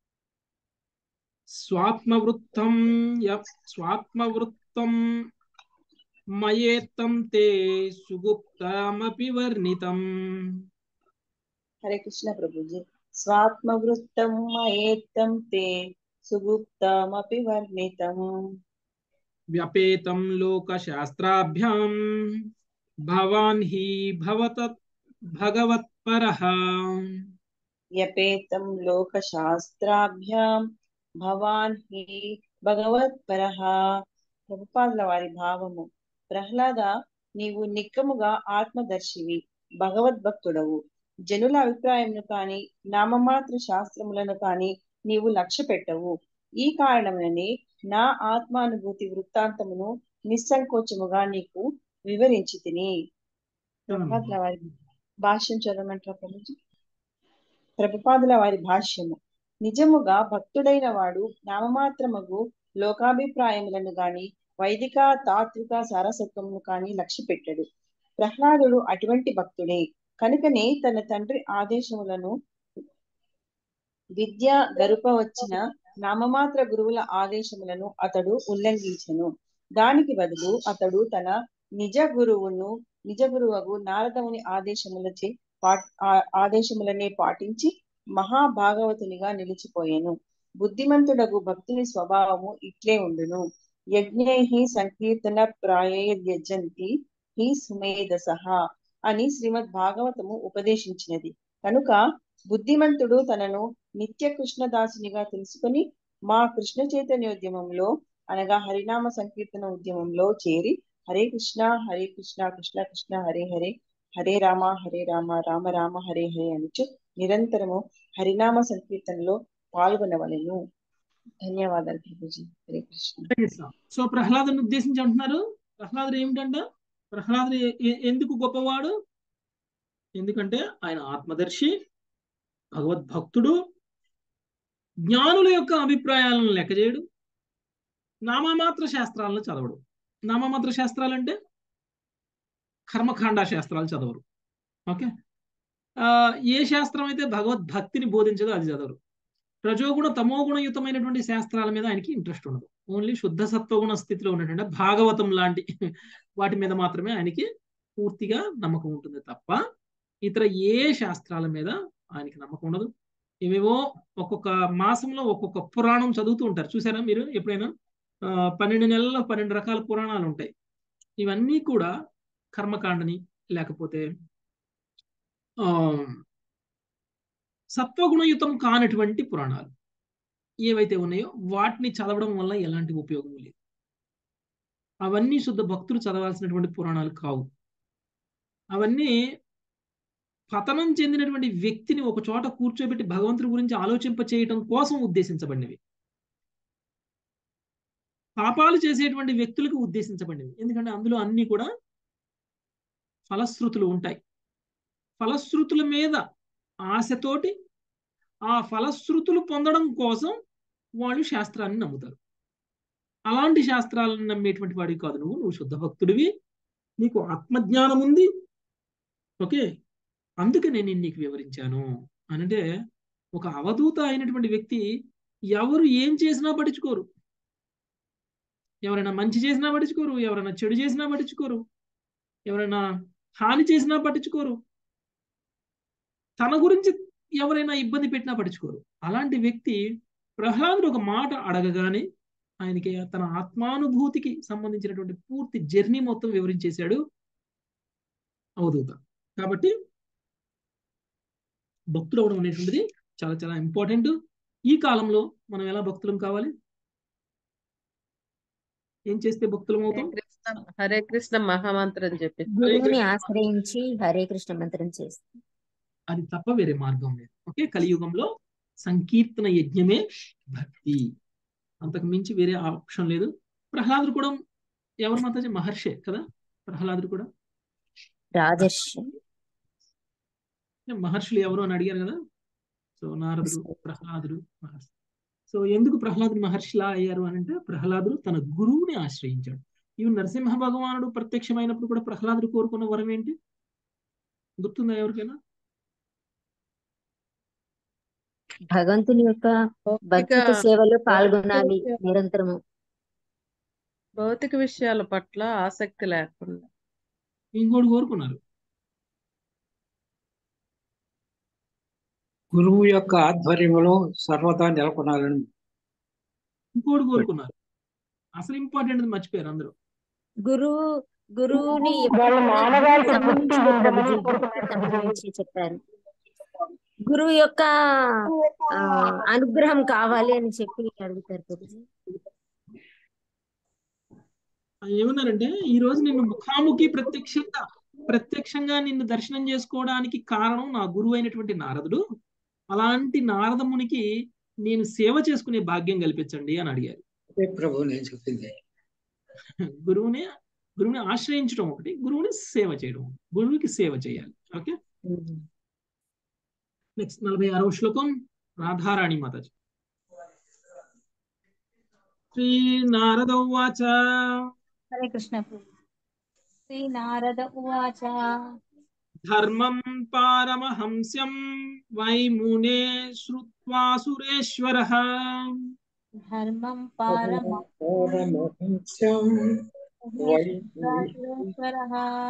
స్వాత్మవృత్తం మయేత్తం తే సుగుప్తమపి వర్ణితం. హరే కృష్ణ ప్రభుజీ. స్వాత్మవృత్తం మయేత్తం తే సుగుప్తమపి వర్ణితం. వ్యపేతం లోకశాస్త్రాభ్యాం భవాన్ హి భగవత్పరః. వ్యపేతం లోకశాస్త్రాభ్యాం భవాన్ హి భగవత్పరః. ప్రభుపాదుల వారి భావము. ప్రహ్లాద, నీవు నిక్కముగా ఆత్మదర్శివి, భగవద్భక్తుడవు. జనుల అభిప్రాయమును కాని నామమాత్ర శాస్త్రములను కాని నీవు లక్ష్య పెట్టవు. ఈ కారణముననే నా ఆత్మానుభూతి వృత్తాంతమును నిస్సంకోచముగా నీకు వివరించి తిని. ప్రభుపాదుల వారి భాష్యం చదవమంటారా ప్రభుజీ? ప్రభుపాదుల వారి భాష్యము. నిజముగా భక్తుడైన వాడు నామమాత్రమగు లోకాభిప్రాయములను గాని వైదిక తాత్విక సారసత్వమును కాని లక్ష్య పెట్టడు. ప్రహ్లాదుడు అటువంటి భక్తుడే. కనుకనే తన తండ్రి ఆదేశములను విద్య గరుపవచ్చిన నామమాత్ర గురువుల ఆదేశములను అతడు ఉల్లంఘించెను. దానికి బదులు అతడు తన నిజ గురువగు నారదముని ఆదేశములనే పాటించి మహాభాగవతునిగా నిలిచిపోయెను. బుద్ధిమంతుడగు భక్తుని స్వభావము ఇట్లే ఉండును. యజ్ఞైః సంకీర్తన ప్రాయయజ్జంతి హి సుమేధసః అని శ్రీమద్ భాగవతము ఉపదేశించినది. కనుక బుద్ధిమంతుడు తనను నిత్య కృష్ణదాసునిగా తెలుసుకుని మా కృష్ణ చైతన్యోద్యమంలో అనగా హరినామ సంకీర్తన ఉద్యమంలో చేరి హరే కృష్ణ కృష్ణ కృష్ణ హరే హరే, హరే రామ రామ రామ హరే హరే అనుచు నిరంతరము హరినామ సంకీర్తనలో పాల్గొనవలెను. ధన్యవాదాలు ప్రభుజీ. హరే కృష్ణ. సో ప్రహ్లాదుని ఉద్దేశించి అంటున్నారు. ప్రహ్లాదుడు ఏమిటంట? ప్రహ్లాదుడు ఎందుకు గొప్పవాడు? ఎందుకంటే ఆయన ఆత్మదర్శి, భగవద్భక్తుడు, జ్ఞానుల యొక్క అభిప్రాయాలను లెక్క చేయడు, నామమాత్ర శాస్త్రాలను చదవడు. నామమాత్ర శాస్త్రాలు అంటే కర్మకాండ శాస్త్రాలు చదవరు. ఓకే. ఏ శాస్త్రం అయితే భగవద్భక్తిని బోధించదో అది చదవరు. రజోగుణ తమోగుణయుతమైనటువంటి శాస్త్రాల మీద ఆయనకి ఇంట్రెస్ట్ ఉండదు. ఓన్లీ శుద్ధ సత్వగుణ స్థితిలో ఉన్నటువంటి భాగవతం లాంటి వాటి మీద మాత్రమే ఆయనకి పూర్తిగా నమ్మకం ఉంటుంది తప్ప ఇతర ఏ శాస్త్రాల మీద ఆయనకి నమ్మకం ఉండదు. ఏవేవో ఒక్కొక్క మాసంలో ఒక్కొక్క పురాణం చదువుతూ ఉంటారు. చూసారా మీరు ఎప్పుడైనా? 12 నెలల్లో 12 రకాల పురాణాలు ఉంటాయి. ఇవన్నీ కూడా కర్మకాండని లేకపోతే సత్వగుణయుతం కానటువంటి పురాణాలు ఏవైతే ఉన్నాయో వాటిని చదవడం వల్ల ఎలాంటి ఉపయోగం లేదు. అవన్నీ శుద్ధ భక్తులు చదవాల్సినటువంటి పురాణాలు కావు. అవన్నీ పతనం చెందినటువంటి వ్యక్తిని ఒక చోట కూర్చోబెట్టి భగవంతుడి గురించి ఆలోచింప చేయటం కోసం ఉద్దేశించబడినవి. పాపాలు చేసేటువంటి వ్యక్తులకు ఉద్దేశించబడినవి. ఎందుకంటే అందులో అన్ని కూడా ఫలశ్రుతులు ఉంటాయి. ఫలశ్రుతుల మీద ఆశతోటి ఆ ఫలశ్రుతులు పొందడం కోసం వాళ్ళు శాస్త్రాన్ని నమ్ముతారు. అలాంటి శాస్త్రాలను నమ్మేటువంటి వాడివి కాదు నువ్వు శుద్ధ భక్తుడివి, నీకు ఆత్మజ్ఞానం ఉంది. ఓకే, అందుకే నేను నీకు వివరించాను అంటే ఒక అవధూత అయినటువంటి వ్యక్తి ఎవరు ఏం చేసినా పట్టించుకోరు. ఎవరైనా మంచి చేసినా పట్టించుకోరు, ఎవరైనా చెడు చేసినా పట్టించుకోరు, ఎవరైనా హాని చేసినా పట్టించుకోరు, తన గురించి ఎవరైనా ఇబ్బంది పెట్టినా పట్టించుకోరు. అలాంటి వ్యక్తి ప్రహ్లాదుడు ఒక మాట అడగగానే ఆయనకి తన ఆత్మానుభూతికి సంబంధించినటువంటి పూర్తి జర్నీ మొత్తం వివరించేశాడు అవధూత. కాబట్టి భక్తులు అవడం అనేటువంటిది చాలా చాలా ఇంపార్టెంట్. ఈ కాలంలో మనం ఎలా భక్తులం కావాలి, ఏం చేస్తే భక్తులం అవుతాం? హరే కృష్ణ మహామంత్రం చెప్పి గురువుని ఆశ్రయించి హరే కృష్ణ మంత్రం చేస్తాం. అది తప్ప వేరే మార్గం లేదు. ఓకే, కలియుగంలో సంకీర్తన యజ్ఞమే భక్తి, అంతకు మించి వేరే ఆప్షన్ లేదు. ప్రహ్లాదుడు కూడా ఎవరు మాతాజీ? మహర్షే కదా ప్రహ్లాదుడు కూడా. రాజర్షి మహర్షులు ఎవరు అని అడిగారు కదా. సో నారదుడు, ప్రహ్లాదుడు మహర్షి. సో ఎందుకు ప్రహ్లాదుడు మహర్షిలా అయ్యారు అని అంటే ప్రహ్లాదుడు తన గురువుని ఆశ్రయించాడు. ఈవెన్ నరసింహ భగవానుడు ప్రత్యక్షమైనప్పుడు కూడా ప్రహ్లాదుడు కోరుకున్న వరం ఏంటి గుర్తుందా ఎవరికైనా? భగవంతుని యొక్క భక్తిక సేవలో పాల్గొనాలి నిరంతరము. భౌతిక విషయాల పట్ల ఆసక్తి లేకుండా ఇంకోటి కోరుకున్నారు, గురువు యొక్క ఆధ్వర్యంలో సర్వదా నెలకొనాలని. ఇంకోటి కోరుకున్నారు. అసలు ఇంపార్టెంట్ మర్చిపోయారు అందరూ. గురువుని గురించి చెప్పారు. గురువు యొక్క అనుగ్రహం కావాలి అని చెప్పి అడుగుతారు ప్రభుజీ. ఏమన్నారంటే ఈ రోజు నిన్ను ముఖాముఖి ప్రత్యక్షంగా నిన్ను దర్శనం చేసుకోవడానికి కారణం నా గురువు అయినటువంటి నారదుడు. అలాంటి నారదమునికి నేను సేవ చేసుకునే భాగ్యం కల్పించండి అని అడిగారు. ప్రభు నేను చెప్పింది గురువుని ఆశ్రయించడం ఒకటి, గురువుని సేవ చేయడం, గురువుకి సేవ చేయాలి. ఓకే, నెక్స్ట్ 46వ శ్లోకం రాధారాణి మాతాజీ. శ్రీ నారద ఉవాచ. హరే కృష్ణ. శ్రీ నారద ఉవాచ. ధర్మం పారమహంస్యం వై మునే శ్రుత్వా సురేశ్వరః. ధర్మం పారమహంస్యం సురేశ్వరః.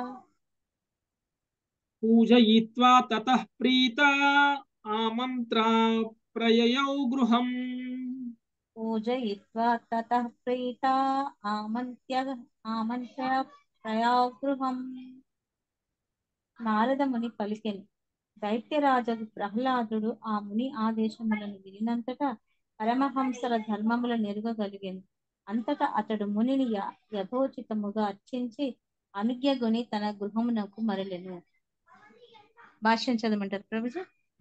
పూజయిత్వా తతః ప్రీతా ఆమంత్ర ప్రయయౌ గృహం. పూజయిత్వా తతః ప్రీతా ఆమంత్య ప్రయయౌ గృహం. నారద ముని పలికెను. దైత్యరాజు ప్రహ్లాదుడు ఆ ముని ఆదేశములను వినినంతటా పరమహంసల ధర్మములను నెరుగగలిగాను. అంతటా అతడు మునిని యథోచితముగా అర్చించి అనుజ్ఞగొని తన గృహమునకు మరలెను. భాష్యం చదవమంటారు ప్రభుజీ?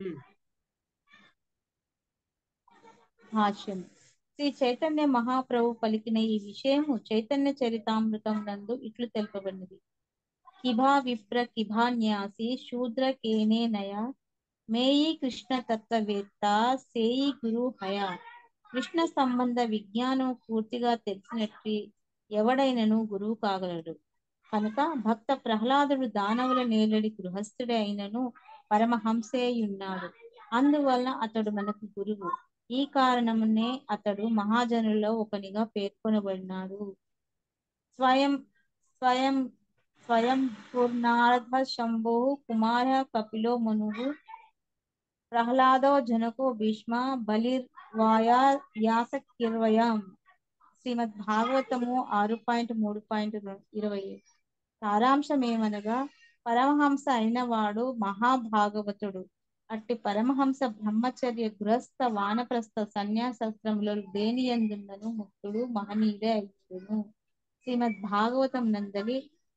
భాష్యం. శ్రీ చైతన్య మహాప్రభు పలికిన ఈ విషయము చైతన్య చరితామృతం నందు ఇట్లు తెలుపబడినది. కిభా విప్ర కిభాన్యాసి శూద్ర కేనే నయ మేయి కృష్ణ తత్వవేత్త సేయి గురు హయా. కృష్ణ సంబంధ విజ్ఞానం పూర్తిగా తెలిసినట్టు ఎవడైనను గురువు కాగలడు. కనుక భక్త ప్రహ్లాదుడు దానవుల నేలడి గృహస్థుడే అయినను పరమహంసేయున్నాడు. అందువలన అతడు మనకు గురువు. ఈ కారణమునే అతడు మహాజనులలో ఒకనిగా పేర్కొనబడినాడు. స్వయం పూర్ణార్థ శంభో కుమార కపిలో మనువు ప్రహ్లాదో జనకో భీష్మ బలిర్వాయా వ్యాసకిర్వయం. శ్రీమద్ భాగవతము 6.3.20. సారాంశమేమనగా పరమహంస అయినవాడు మహాభాగవతుడు. అట్టి పరమహంస బ్రహ్మచర్య గృహస్థ వానప్రస్థ సన్యాసములలో దేనియందున్నను ముక్తుడు మహనీయుడే అయ్యును. శ్రీమద్ భాగవతం నందలి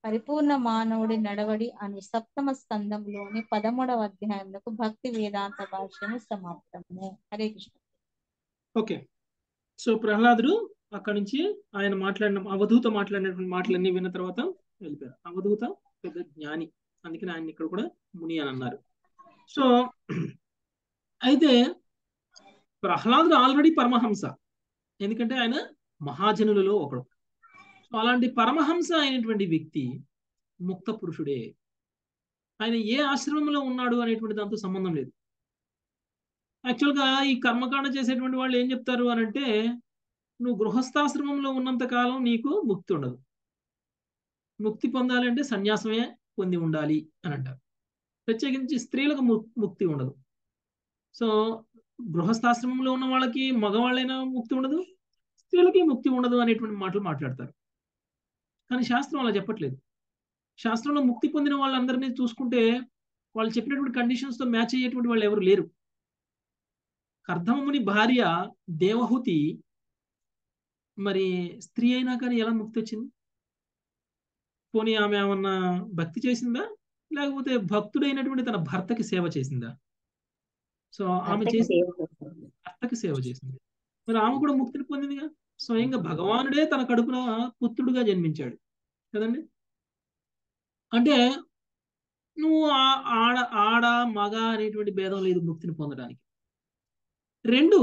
పరిపూర్ణ మానవుడి నడవడి అని 7వ స్కందంలోని 13వ అధ్యాయంలో భక్తి వేదాంత భాష్యము సమాప్తము. హరే కృష్ణ. ఓకే, సో ప్రహ్లాదుడు అక్కడి నుంచి ఆయన అవధూత మాట్లాడినటువంటి మాటలన్నీ విన్న తర్వాత వెళ్ళిపోయారు. అవధూత పెద్ద జ్ఞాని, అందుకని ఆయన ఇక్కడ కూడా ముని అని అన్నారు. సో అయితే ప్రహ్లాదుడు ఆల్రెడీ పరమహంస, ఎందుకంటే ఆయన మహాజనులలో ఒకడు. సో అలాంటి పరమహంస అయినటువంటి వ్యక్తి ముక్త పురుషుడే. ఆయన ఏ ఆశ్రమంలో ఉన్నాడు అనేటువంటి దాంతో సంబంధం లేదు. యాక్చువల్గా ఈ కర్మకాండ చేసేటువంటి వాళ్ళు ఏం చెప్తారు అని అంటే, నువ్వు గృహస్థాశ్రమంలో ఉన్నంత కాలం నీకు ముక్తి ఉండదు, ముక్తి పొందాలంటే సన్యాసమే పొంది ఉండాలి అని అంటారు. ప్రత్యేకించి స్త్రీలకు ముక్తి ఉండదు. సో గృహస్థాశ్రమంలో ఉన్న వాళ్ళకి మగవాళ్ళైనా ముక్తి ఉండదు, స్త్రీలకి ముక్తి ఉండదు అనేటువంటి మాటలు మాట్లాడతారు. కానీ శాస్త్రం అలా చెప్పట్లేదు. శాస్త్రంలో ముక్తి పొందిన వాళ్ళందరినీ చూసుకుంటే వాళ్ళు చెప్పినటువంటి కండిషన్స్తో మ్యాచ్ అయ్యేటువంటి వాళ్ళు ఎవరు లేరు. కర్దమముని భార్య దేవహూతి మరి స్త్రీ అయినా కానీ ఎలా ముక్తి వచ్చింది? పోనీ ఆమె ఏమన్నా భక్తి చేసిందా, లేకపోతే భక్తుడైనటువంటి తన భర్తకి సేవ చేసిందా? సో ఆమె భర్తకి సేవ చేసింది, మరి ఆమె కూడా ముక్తిని పొందిందిగా. స్వయంగా భగవానుడే తన కడుపున పుత్రుడుగా జన్మించాడు కదండి. అంటే నువ్వు ఆడ మగ అనేటువంటి భేదం లేదు ముక్తిని పొందడానికి. రెండు,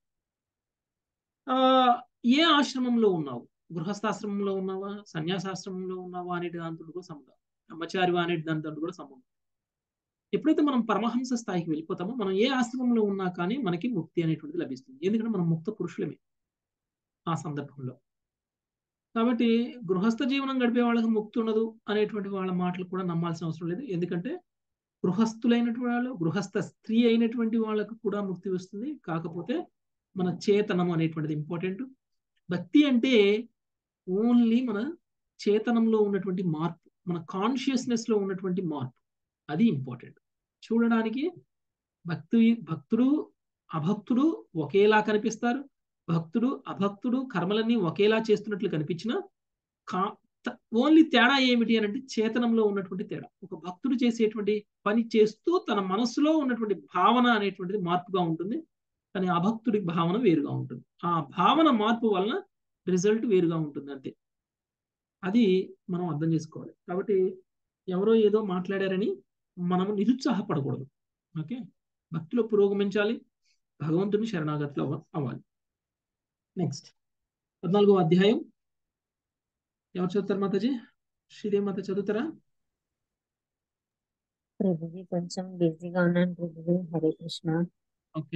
ఏ ఆశ్రమంలో ఉన్నావు, గృహస్థాశ్రమంలో ఉన్నావా, సన్యాసాశ్రమంలో ఉన్నావా అనే దాంతో కూడా సంబంధం, బ్రహ్మచారి అనే దాంతో కూడా సంబంధం. ఎప్పుడైతే మనం పరమహంస స్థాయికి వెళ్ళిపోతామో మనం ఏ ఆశ్రమంలో ఉన్నా కానీ మనకి ముక్తి అనేటువంటిది లభిస్తుంది. ఎందుకంటే మనం ముక్త పురుషులమే ఆ సందర్భంలో. కాబట్టి గృహస్థ జీవనం గడిపే వాళ్ళకి ముక్తి ఉండదు అనేటువంటి వాళ్ళ మాటలు కూడా నమ్మాల్సిన అవసరం లేదు. ఎందుకంటే గృహస్థులైనటువంటి వాళ్ళు, గృహస్థ స్త్రీ అయినటువంటి వాళ్ళకు కూడా ముక్తి వస్తుంది. కాకపోతే మన చేతనం అనేటువంటిది ఇంపార్టెంట్. భక్తి అంటే ఓన్లీ మన చేతనంలో ఉన్నటువంటి మార్పు, మన కాన్షియస్నెస్ లో ఉన్నటువంటి మార్పు, అది ఇంపార్టెంట్. చూడడానికి భక్తుడు అభక్తుడు ఒకేలా కనిపిస్తారు. భక్తుడు అభక్తుడు కర్మలన్నీ ఒకేలా చేస్తున్నట్లు కనిపించినా ఓన్లీ తేడా ఏమిటి అని అంటే చేతనంలో ఉన్నటువంటి తేడా. ఒక భక్తుడు చేసేటువంటి పని చేస్తూ తన మనస్సులో ఉన్నటువంటి భావన అనేటువంటిది మార్పుగా ఉంటుంది, కానీ అభక్తుడి భావన వేరుగా ఉంటుంది. ఆ భావన మార్పు వలన రిజల్ట్ వేరుగా ఉంటుంది అంతే. అది మనం అర్థం చేసుకోవాలి. కాబట్టి ఎవరో ఏదో మాట్లాడారని మనం నిరుత్సాహపడకూడదు. ఓకే, భక్తిలో పురోగమించాలి, భగవంతుని శరణాగతిలో అవ్వాలి. నెక్స్ట్ 14వ అధ్యాయం ఎవరు చదువుతారు మాతాజీ? శ్రీదేవి మాత చదువుతారా? ప్రభుజీ కొంచెం బిజీగా ఉన్నాను ప్రభుజీ. హరే కృష్ణ. ఓకే,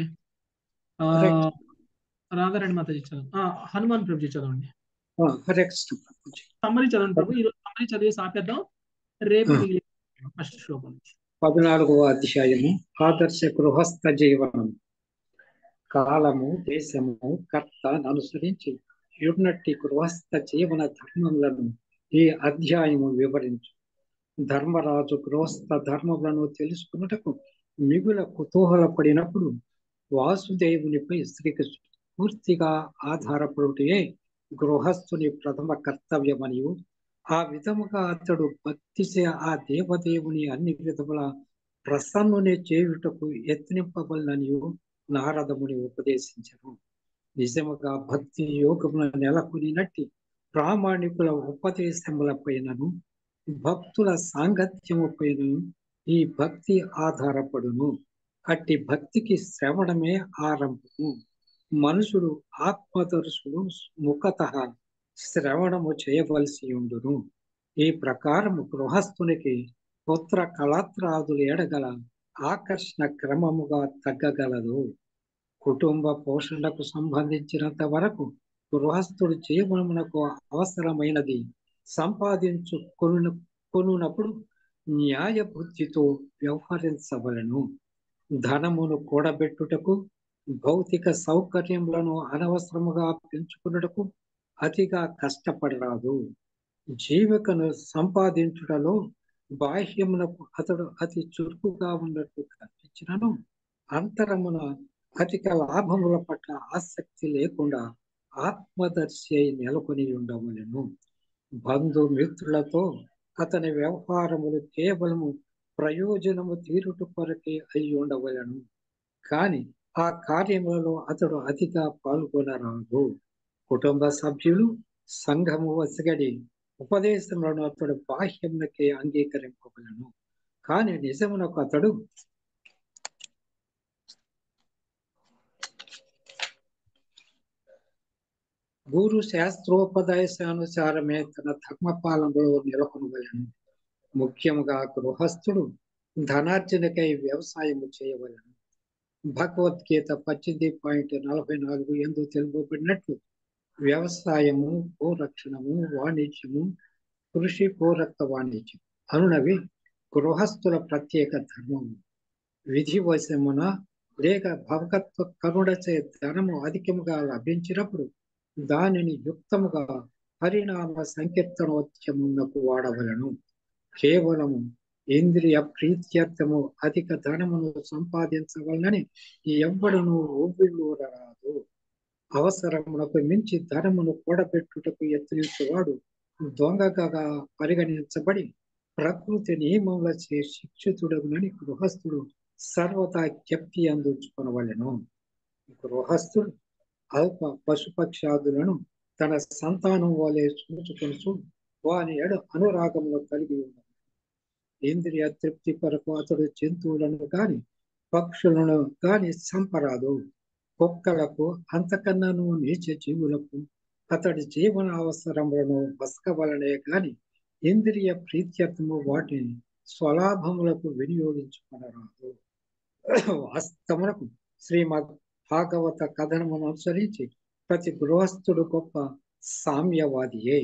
రాధారాణి మాతాజీ చదువు. హనుమాన్ ప్రభుజీ చదవండి. హరే కృష్ణ ప్రభుజీ. సమ్మరీ చదవండి ప్రభు. ఈరోజు సమ్మరీ చదివేసి ఆపేద్దాం, రేపు మిగిలిన ఫస్ట్ శ్లోకం నుంచి. 14వ అధ్యాయము ఆదర్శ గృహస్థ జీవనం. కాలము దేశము కర్తను అనుసరించి యున్నట్టి గృహస్థ జీవన ధర్మములను ఈ అధ్యాయము వివరించు. ధర్మరాజు గృహస్థ ధర్మములను తెలుసుకున్నటకు మిగుల కుతూహలపడినప్పుడు వాసుదేవునిపై శ్రీకృష్ణుడు పూర్తిగా ఆధారపడుటే గృహస్థుని ప్రథమ కర్తవ్యమనియు, ఆ విధముగా అతడు భక్తిచే ఆ దేవదేవుని అన్ని విధముల ప్రసన్నుని చేయుటకు యత్నింపబలననియు నారదముని ఉపదేశించను. నిజముగా భక్తి యోగమున నెలకొనినట్టి ప్రామాణికుల ఉపదేశముల పైనను భక్తుల సాంగత్యము పైనను ఈ భక్తి ఆధారపడును. అట్టి భక్తికి శ్రవణమే ఆరంభము. మనుషుడు ఆత్మదర్శుడు ముఖత శ్రవణము చేయవలసి ఉండును. ఈ ప్రకారము గృహస్థునికి పుత్ర కళత్రాదులు ఎడగల ఆకర్షణ క్రమముగా తగ్గగలదు. కుటుంబ పోషణకు సంబంధించినంత వరకు గృహస్థుడు జీవనమునకు అవసరమైనది సంపాదించుకొనున్నప్పుడు న్యాయ బుద్ధితో వ్యవహరించవలను. ధనమును కూడబెట్టుటకు, భౌతిక సౌకర్యములను అనవసరముగా పెంచుకున్నటకు అతిగా కష్టపడరాదు. జీవికను సంపాదించుటలో బాహ్యమునకు అతడు అతి చురుకుగా ఉన్నట్టు కనిపించినను అంతరమున అధిక లాభముల పట్ల ఆసక్తి లేకుండా ఆత్మదర్శి అయి నెలకొని ఉండవలెను. బంధుమిత్రులతో అతని వ్యవహారములు కేవలము ప్రయోజనము తీరుట కొరకే అయి ఉండవలను, కాని ఆ కార్యములలో అతడు అతిగా పాల్గొనరాదు. కుటుంబ సభ్యులు సంఘము వసగడి ఉపదేశములను అతడు బాహ్యమునకే అంగీకరింపవలను, కాని నిజమునకు అతడు గురు శాస్త్రోపదేశానుసారమే తన ధర్మపాలనలో నెలకొనవలను. ముఖ్యముగా గృహస్థుడు ధనార్జనకై వ్యవసాయము చేయవలను. భగవద్గీత 18.44 ఎందు తెలుపబడినట్లు వ్యవసాయము, గోరక్షణము, వాణిజ్యము, కృషి పూరక వాణిజ్యం అనునవి గృహస్థుల ప్రత్యేక ధర్మము. విధివశమున లేక భగవత్ కరుణచే ధనము అధికముగా లభించినప్పుడు దానిని యుక్తముగా పరిణామ సంకీర్తనోద్యమునకు వాడవలను. కేవలము ఇంద్రియ ప్రీత్యర్థము అధిక ధనమును సంపాదించవలనని ఎవ్వడను ఊబిళ్ళూరరాదు. అవసరమునకు మించి ధనమును కూడబెట్టుటకు యత్నించేవాడు దొంగగా పరిగణించబడి ప్రకృతి నియమములచే శిక్షితుడగునని గృహస్థుడు సర్వదా జ్ఞప్తి అందుకొనవలెను. గృహస్థుడు అల్ప పశుపక్షాదులను తన సంతానం వలె చూచుకొనుచు వాని ఎడ అనురాగమును కలిగి ఉన్నాడు. ఇంద్రియ తృప్తి కొరకు అతడు జంతువులను కాని పక్షులను కాని చంపరాదు. కుక్కలకు అంతకన్నాను నీచ జీవులకు అతడి జీవన అవసరములను బతకవలనే కాని ఇంద్రియ ప్రీత్యర్థము వాటిని స్వలాభములకు వినియోగించుకొనరాదు. వాస్తవమునకు శ్రీమద్ భాగవత కథనమును అనుసరించి ప్రతి గృహస్థుడు గొప్ప సామ్యవాదియే.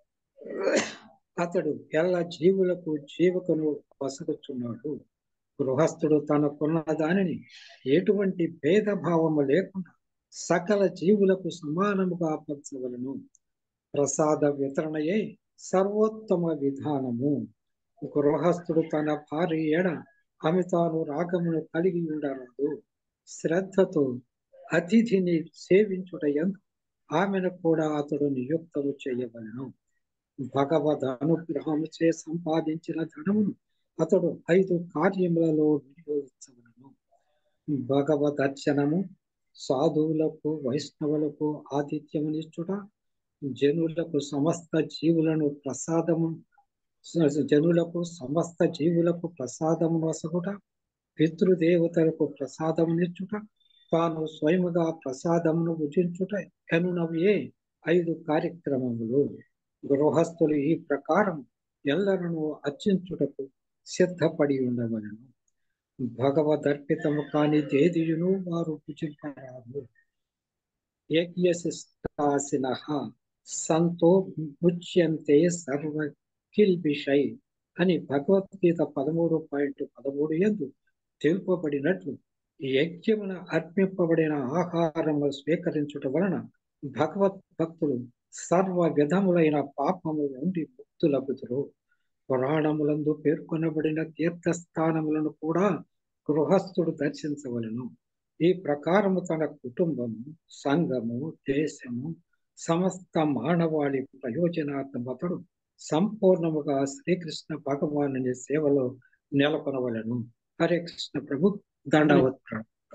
అతడు ఎల్ల జీవులకు జీవకును వసగుచున్నాడు. గృహస్థుడు తనకున్న దానిని ఎటువంటి భేదభావము లేకుండా సకల జీవులకు సమానముగా పంచవలను. ప్రసాద వితరణయే సర్వోత్తమ విధానము. గృహస్థుడు తన భార్య ఎడ అమితానురాగమును కలిగి ఉండరాదు. శ్రద్ధతో అతిథిని సేవించుట యందు ఆమెను కూడా అతడు నియుక్తము చేయవలను. భగవద్ అనుగ్రహముచే సంపాదించిన ధనమును అతడు 5 కార్యములలో వినియోగించవలను. భగవద్ అర్చనము, సాధువులకు వైష్ణవులకు ఆతిథ్యమునిచ్చుట, జనులకు సమస్త జీవులకు ప్రసాదము వసగుట, పితృదేవతలకు ప్రసాదమునిచ్చుట, తాను స్వయముగా ప్రసాదమును భుజించుట ఎనునవియే 5 కార్యక్రమములు. గృహస్థులు ఈ ప్రకారం ఎల్లరను అర్చించుటకు సిద్ధపడి ఉండవలను. భగవదర్పితము కాని దేదియును వారు భుజింపరాదు. యజ్ఞశిష్టాసినః సంతో ముచ్యంతే సర్వ కిల్బిషై అని భగవద్గీత 13.13 యందు తెలుపబడినట్లు యజ్ఞమున అర్పింపబడిన ఆహారము స్వీకరించుట వలన భగవద్భక్తులు సర్వ విధములైన పాపముల నుండి ముక్తులగుదురు. పురాణములందు పేర్కొనబడిన తీర్థస్థానములను కూడా గృహస్థుడు దర్శించవలను. ఈ ప్రకారము తన కుటుంబము, సంఘము, దేశము, సమస్త మానవాళి ప్రయోజనార్థం అతడు సంపూర్ణముగా శ్రీకృష్ణ భగవానుని సేవలో నెలకొనవలను. హరే కృష్ణ ప్రభు. దండవత్.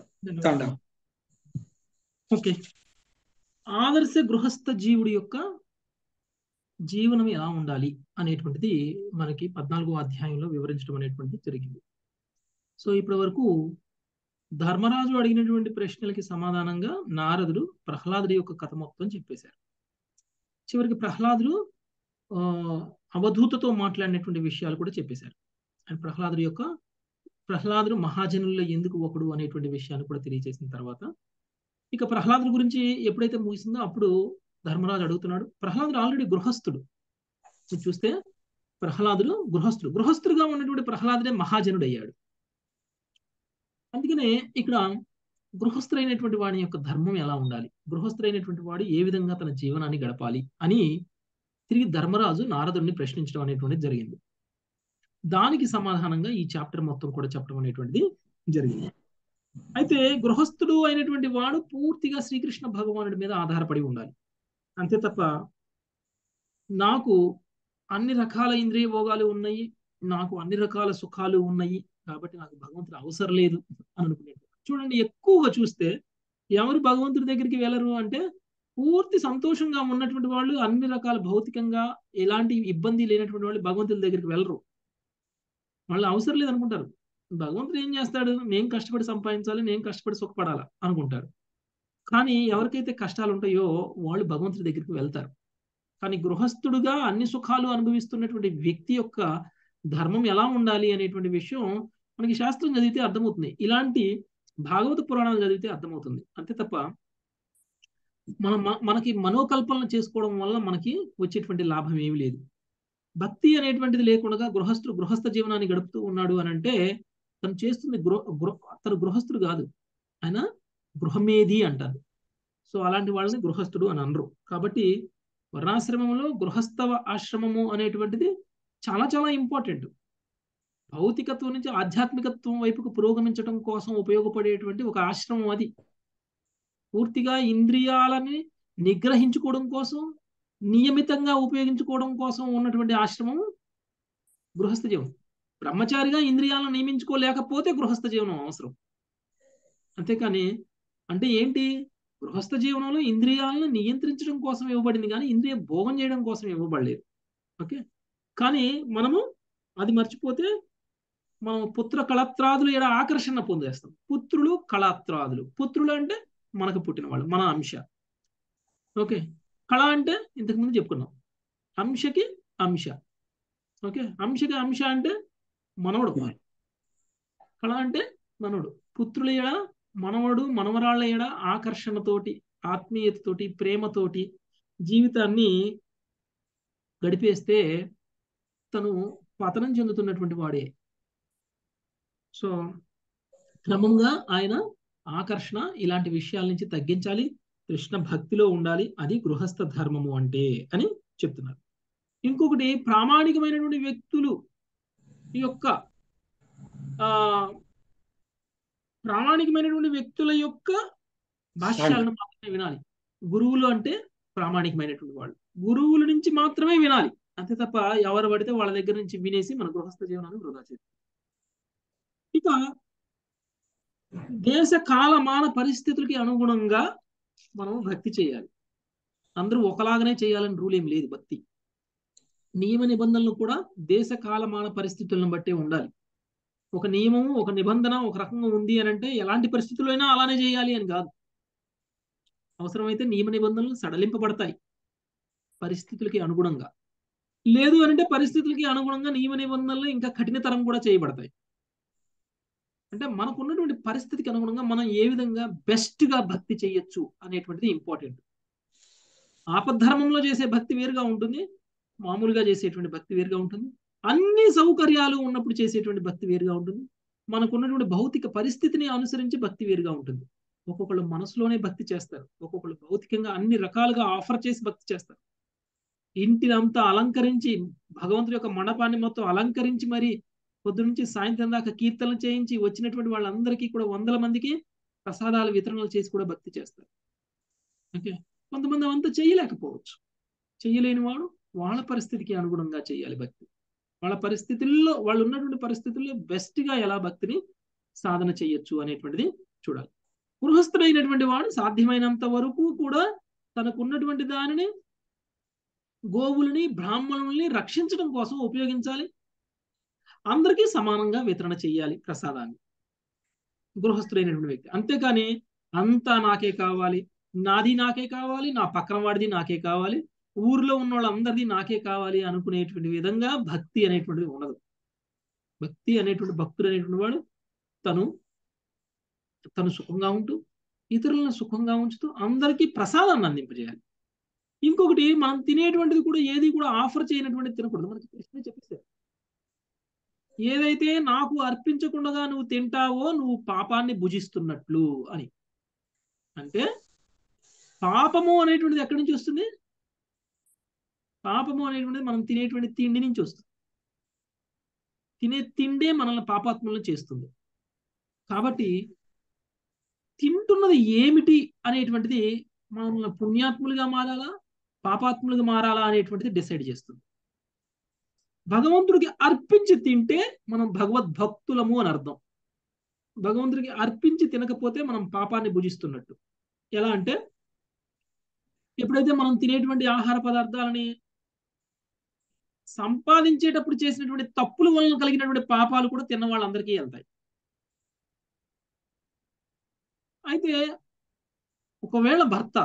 ఓకే, ఆదర్శ గృహస్థ జీవుడి యొక్క జీవనం ఎలా ఉండాలి అనేటువంటిది మనకి 14వ అధ్యాయంలో వివరించడం అనేటువంటిది జరిగింది. సో ఇప్పటి వరకు ధర్మరాజు అడిగినటువంటి ప్రశ్నలకి సమాధానంగా నారదుడు ప్రహ్లాదుడి యొక్క కథ మొత్తం చెప్పేశారు. చివరికి అవధూతతో మాట్లాడినటువంటి విషయాలు కూడా చెప్పేశారు. అండ్ ప్రహ్లాదుడు మహాజనుల్లో ఎందుకు ఒకడు అనేటువంటి విషయాన్ని కూడా తెలియజేసిన తర్వాత ఇక ప్రహ్లాదుడి గురించి ఎప్పుడైతే ముగిసిందో అప్పుడు ధర్మరాజు అడుగుతున్నాడు. ప్రహ్లాదుడు ఆల్రెడీ గృహస్థుడు. మీరు చూస్తే ప్రహ్లాదుడు గృహస్థుడుగా ఉన్నటువంటి ప్రహ్లాదుడే మహాజనుడు అయ్యాడు. అందుకనే ఇక్కడ గృహస్థులైనటువంటి వాడి యొక్క ధర్మం ఎలా ఉండాలి, గృహస్థులైనటువంటి వాడు ఏ విధంగా తన జీవనాన్ని గడపాలి అని తిరిగి ధర్మరాజు నారదుడిని ప్రశ్నించడం అనేటువంటిది జరిగింది. దానికి సమాధానంగా ఈ చాప్టర్ మొత్తం కూడా చెప్పడం అనేటువంటిది జరిగింది. అయితే గృహస్థుడు అయినటువంటి వాడు పూర్తిగా శ్రీకృష్ణ భగవానుడి మీద ఆధారపడి ఉండాలి. అంతే తప్ప నాకు అన్ని రకాల ఇంద్రియ భోగాలు ఉన్నాయి, నాకు అన్ని రకాల సుఖాలు ఉన్నాయి, కాబట్టి నాకు భగవంతుడు అవసరం లేదు అని అనుకునేది. చూడండి, ఎక్కువగా చూస్తే ఎవరు భగవంతుడి దగ్గరికి వెళ్ళరు అంటే పూర్తి సంతోషంగా ఉన్నటువంటి వాళ్ళు, అన్ని రకాల భౌతికంగా ఎలాంటి ఇబ్బంది లేనటువంటి వాళ్ళు భగవంతుడి దగ్గరికి వెళ్ళరు. వాళ్ళు అవసరం లేదు అనుకుంటారు. భగవంతుడు ఏం చేస్తాడు, నేను కష్టపడి సంపాదించాలి, నేను కష్టపడి సుఖపడాలా అనుకుంటారు. కానీ ఎవరికైతే కష్టాలు ఉంటాయో వాళ్ళు భగవంతుడి దగ్గరికి వెళ్తారు. కానీ గృహస్థుడుగా అన్ని సుఖాలు అనుభవిస్తున్నటువంటి వ్యక్తి యొక్క ధర్మం ఎలా ఉండాలి అనేటువంటి విషయం మనకి శాస్త్రం చదివితే అర్థమవుతుంది. ఇలాంటి భాగవత పురాణాలు చదివితే అర్థమవుతుంది. అంతే తప్ప మనకి మనోకల్పనలు చేసుకోవడం వల్ల మనకి వచ్చేటువంటి లాభం ఏమీ లేదు. భక్తి అనేటువంటిది లేకుండా గృహస్థ జీవనాన్ని గడుపుతూ ఉన్నాడు అని అంటే తను చేస్తుంది తను గృహస్థుడు కాదు, ఆయన గృహమేది అంటారు. సో అలాంటి వాళ్ళని గృహస్థుడు అని అనరు. కాబట్టి వర్ణాశ్రమంలో గృహస్థవ ఆశ్రమము అనేటువంటిది చాలా చాలా ఇంపార్టెంట్. భౌతికత్వం నుంచి ఆధ్యాత్మికత్వం వైపుకు పురోగమించడం కోసం ఉపయోగపడేటువంటి ఒక ఆశ్రమం అది. పూర్తిగా ఇంద్రియాలని నిగ్రహించుకోవడం కోసం, నియమితంగా ఉపయోగించుకోవడం కోసం ఉన్నటువంటి ఆశ్రమం గృహస్థ జీవనం. బ్రహ్మచారిగా ఇంద్రియాలను నియమించుకోలేకపోతే గృహస్థ జీవనం అవసరం. అంతేకాని అంటే ఏంటి, గృహస్థ జీవనంలో ఇంద్రియాలను నియంత్రించడం కోసం ఇవ్వబడింది కానీ ఇంద్రియ భోగం చేయడం కోసం ఇవ్వబడలేదు. ఓకే, కానీ మనము అది మర్చిపోతే మనం పుత్ర కళత్రాదులు ఎడ ఆకర్షణ పొందేస్తాం. పుత్రులు కళత్రాదులు, పుత్రులు అంటే మనకు పుట్టిన వాళ్ళు, మన అంశ. ఓకే, కళ అంటే ఇంతకుముందు చెప్పుకున్నాం, అంశకి అంశ. ఓకే, అంశకి అంశ అంటే మనవడు, కళ అంటే మనవడు. పుత్రుల ఎడ మనవడు మనవరాళ్ల ఎడ ఆకర్షణతోటి, ఆత్మీయతతోటి, ప్రేమతోటి జీవితాన్ని గడిపేస్తే తను పతనం చెందుతున్నటువంటి వాడే. సో క్రమంగా ఆయన ఆకర్షణ ఇలాంటి విషయాల నుంచి తగ్గించాలి, కృష్ణ భక్తిలో ఉండాలి, అది గృహస్థ ధర్మము అంటే అని చెప్తున్నారు. ఇంకొకటి, ప్రామాణికమైనటువంటి వ్యక్తులు యొక్క ప్రామాణికమైనటువంటి వ్యక్తుల యొక్క భాష్యాలను మాత్రమే వినాలి. గురువులు అంటే ప్రామాణికమైనటువంటి వాళ్ళు, గురువుల నుంచి మాత్రమే వినాలి. అంతే తప్ప ఎవరు పడితే వాళ్ళ దగ్గర నుంచి వినేసి మన గృహస్థ జీవనాన్ని వృధా చేస్తాం. ఇక దేశ కాలమాన పరిస్థితులకి అనుగుణంగా మనం భక్తి చేయాలి. అందరూ ఒకలాగానే చేయాలని రూల్ ఏం లేదు. భక్తి నియమ నిబంధనలు కూడా దేశ కాలమాన పరిస్థితులను బట్టే ఉండాలి. ఒక నియమము, ఒక నిబంధన ఒక రకంగా ఉంది అని అంటే ఎలాంటి పరిస్థితుల్లో అయినా అలానే చేయాలి అని కాదు. అవసరమైతే నియమ నిబంధనలు సడలింపబడతాయి పరిస్థితులకి అనుగుణంగా. లేదు అంటే పరిస్థితులకి అనుగుణంగా నియమ నిబంధనలు ఇంకా కఠినతరం కూడా చేయబడతాయి. అంటే మనకు ఉన్నటువంటి పరిస్థితికి అనుగుణంగా మనం ఏ విధంగా బెస్ట్గా భక్తి చేయొచ్చు అనేటువంటిది ఇంపార్టెంట్. ఆపద్ధర్మంలో చేసే భక్తి వేరుగా ఉంటుంది, మామూలుగా చేసేటువంటి భక్తి వేరుగా ఉంటుంది, అన్ని సౌకర్యాలు ఉన్నప్పుడు చేసేటువంటి భక్తి వేరుగా ఉంటుంది, మనకున్నటువంటి భౌతిక పరిస్థితిని అనుసరించి భక్తి వేరుగా ఉంటుంది. ఒక్కొక్కళ్ళు మనసులోనే భక్తి చేస్తారు, ఒక్కొక్కళ్ళు భౌతికంగా అన్ని రకాలుగా ఆఫర్ చేసి భక్తి చేస్తారు. ఇంటినంతా అలంకరించి, భగవంతుడి యొక్క మండపాన్ని మొత్తం అలంకరించి మరి పొద్దు నుంచి సాయంత్రం దాకా కీర్తనలు చేయించి వచ్చినటువంటి వాళ్ళందరికీ కూడా 100 మందికి ప్రసాదాలు వితరణలు చేసి కూడా భక్తి చేస్తారు. ఓకే, కొంతమంది అంతా చేయలేకపోవచ్చు. చేయలేని వాడు వాళ్ళ పరిస్థితికి అనుగుణంగా చేయాలి భక్తి. వాళ్ళ పరిస్థితుల్లో, వాళ్ళు ఉన్నటువంటి పరిస్థితుల్లో బెస్ట్గా ఎలా భక్తిని సాధన చేయొచ్చు అనేటువంటిది చూడాలి. గృహస్థుడైనటువంటి వాడు సాధ్యమైనంత వరకు కూడా తనకున్నటువంటి దానిని, గోవులని బ్రాహ్మణుల్ని రక్షించడం కోసం ఉపయోగించాలి. అందరికీ సమానంగా వితరణ చేయాలి ప్రసాదాన్ని గృహస్థుడైనటువంటి వ్యక్తి. అంతేకాని అంతా నాకే కావాలి, నాది నాకే కావాలి, నా పక్కన వాడిది నాకే కావాలి, ఊర్లో ఉన్న వాళ్ళందరిది నాకే కావాలి అనుకునేటువంటి విధంగా భక్తి అనేటువంటిది ఉండదు. భక్తి అనేటువంటి భక్తుడు అనేటువంటి వాడు తను సుఖంగా ఉంటూ ఇతరులను సుఖంగా ఉంచుతూ అందరికీ ప్రసాదాన్ని అందింపజేయాలి. ఇంకొకటి, మనం తినేటువంటిది కూడా ఏది కూడా ఆఫర్ చేయనటువంటిది తినకూడదు. మనకి కృష్ణ చెప్పేశారు, ఏదైతే నాకు అర్పించకుండా నువ్వు తింటావో నువ్వు పాపాన్ని భుజిస్తున్నట్లు అని. అంటే పాపము అనేటువంటిది ఎక్కడి నుంచి వస్తుంది? పాపము అనేటువంటిది మనం తినేటువంటి తిండి నుంచి వస్తుంది. తినే తిండే మనల్ని పాపాత్ములను చేస్తుంది. కాబట్టి తింటున్నది ఏమిటి అనేటువంటిది మనల్ని పుణ్యాత్ములుగా మారాలా పాపాత్ములుగా మారాలా అనేటువంటిది డిసైడ్ చేస్తుంది. భగవంతుడికి అర్పించి తింటే మనం భగవద్భక్తులము అని అర్థం. భగవంతుడికి అర్పించి తినకపోతే మనం పాపాన్ని భుజిస్తున్నట్టు. ఎలా అంటే ఎప్పుడైతే మనం తినేటువంటి ఆహార పదార్థాలని సంపాదించేటప్పుడు చేసినటువంటి తప్పుల వలన కలిగినటువంటి పాపాలు కూడా తిన్న వాళ్ళందరికీ వెళ్తాయి. అయితే ఒకవేళ భర్త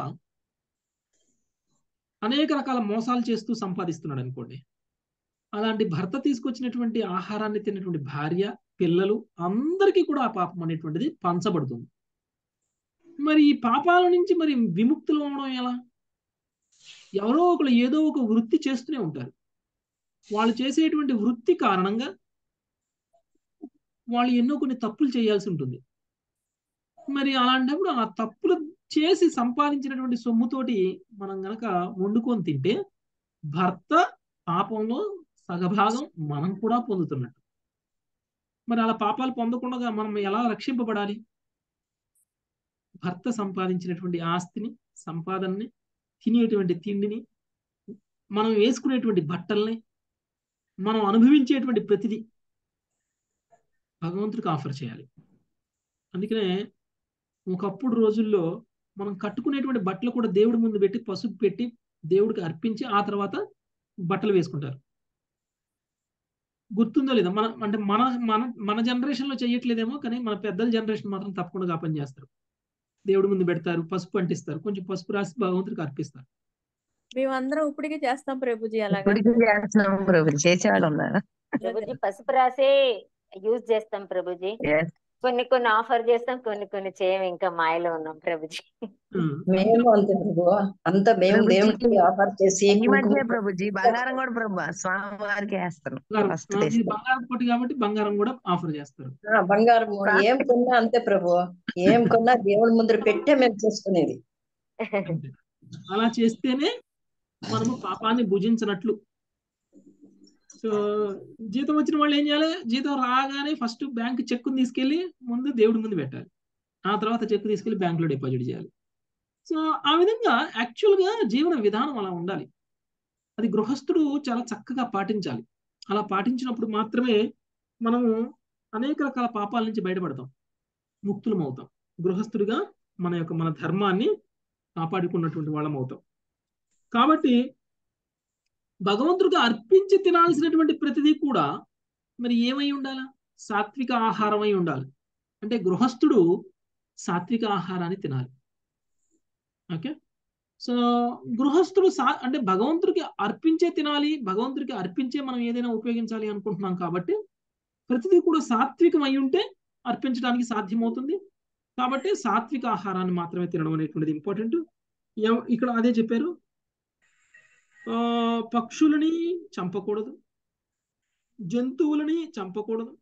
అనేక రకాల మోసాలు చేస్తూ సంపాదిస్తున్నాడు అనుకోండి, అలాంటి భర్త తీసుకొచ్చినటువంటి ఆహారాన్ని తిన్నటువంటి భార్య, పిల్లలు అందరికీ కూడా ఆ పాపం అనేటువంటిది పంచబడుతుంది. మరి ఈ పాపాల నుంచి మరి విముక్తులు అవ్వడం ఎలా? ఎవరో ఒకరు ఏదో ఒక వృత్తి చేస్తూనే ఉంటారు. వాళ్ళు చేసేటువంటి వృత్తి కారణంగా వాళ్ళు ఎన్నో కొన్ని తప్పులు చేయాల్సి ఉంటుంది. మరి అలాంటప్పుడు ఆ తప్పులు చేసి సంపాదించినటువంటి సొమ్ముతోటి మనం గనక వండుకొని తింటే భర్త పాపంలో సగభాగం మనం కూడా పొందుతున్నట్టు. మరి అలా పాపాలు పొందకుండా మనం ఎలా రక్షింపబడాలి? భర్త సంపాదించినటువంటి ఆస్తిని, సంపాదనని, తినేటువంటి తిండిని, మనం వేసుకునేటువంటి బట్టల్ని, మనం అనుభవించేటువంటి ప్రతిదీ భగవంతుడికి ఆఫర్ చేయాలి. అందుకనే ఒకప్పుడు రోజుల్లో మనం కట్టుకునేటువంటి బట్టలు కూడా దేవుడి ముందు పెట్టి పసుపు పెట్టి దేవుడికి అర్పించి ఆ తర్వాత బట్టలు వేసుకుంటారు. గుర్తుందో లేదా? మన అంటే మన మన మన జనరేషన్లో చేయట్లేదేమో, కానీ మన పెద్దల జనరేషన్ మాత్రం తప్పకుండా పని చేస్తారు. దేవుడి ముందు పెడతారు, పసుపు అంటిస్తారు, కొంచెం పసుపు రాసి భగవంతుడికి అర్పిస్తారు. మేమందరం ఇప్పటికీ చేస్తాం ప్రభుజీ అలాగా. ఇప్పటికీ చేస్తున్నాం ప్రభుజీ. చేసేవాళ్ళు ఉన్నారా? ప్రభుజీ పసుపు రాసే యూజ్ చేస్తాం ప్రభుజీ. కొన్ని కొన్ని ఆఫర్ చేస్తాం, కొన్ని కొన్ని చేయం. ఇంకా మాయలో ఉన్నాం ప్రభుజీ. మేము అంతే ప్రభు, అంత మేము దేవుడికి ఆఫర్ చేసి ఈ మధ్య ప్రభుజీ బంగారం కూడా ప్రభు స్వామి వారికి వేస్తాను. ఫస్ట్ బంగారం కొట్టి కాబట్టి బంగారం కూడా ఆఫర్ చేస్తారు. బంగారం ఏం కొన్నా అంతే ప్రభు, ఏం కొన్నా దేవుడి ముందర పెట్టే మేము చేసుకునేది. అలా చేస్తేనే మనము పాపాన్ని భుజించినట్లు. సో జీతం వచ్చిన వాళ్ళు ఏం చేయాలి? జీతం రాగానే ఫస్ట్ బ్యాంక్ చెక్కుని తీసుకెళ్లి ముందు దేవుడి ముందు పెట్టాలి, ఆ తర్వాత చెక్ తీసుకెళ్లి బ్యాంకులో డిపాజిట్ చేయాలి. సో ఆ విధంగా యాక్చువల్గా జీవన విధానం అలా ఉండాలి. అది గృహస్థుడు చాలా చక్కగా పాటించాలి. అలా పాటించినప్పుడు మాత్రమే మనము అనేక రకాల పాపాల నుంచి బయటపడతాం, ముక్తులం అవుతాం. గృహస్థుడిగా మన ధర్మాన్ని కాపాడుకున్నటువంటి వాళ్ళం అవుతాం. కాబట్టి భగవంతుడికి అర్పించి తినాల్సినటువంటి ప్రతిదీ కూడా మరి ఏమై ఉండాలా? సాత్విక ఆహారం అయి ఉండాలి. అంటే గృహస్థుడు సాత్విక ఆహారాన్ని తినాలి. ఓకే, సో గృహస్థుడు అంటే భగవంతుడికి అర్పించే తినాలి, భగవంతుడికి అర్పించే మనం ఏదైనా ఉపయోగించాలి అనుకుంటున్నాం. కాబట్టి ప్రతిదీ కూడా సాత్వికం అయి ఉంటే అర్పించడానికి సాధ్యమవుతుంది. కాబట్టి సాత్విక ఆహారాన్ని మాత్రమే తినడం అనేటువంటిది ఇంపార్టెంట్. ఇక్కడ అదే చెప్పారు, పక్షులని చంపకూడదు, జంతువులని చంపకూడదు,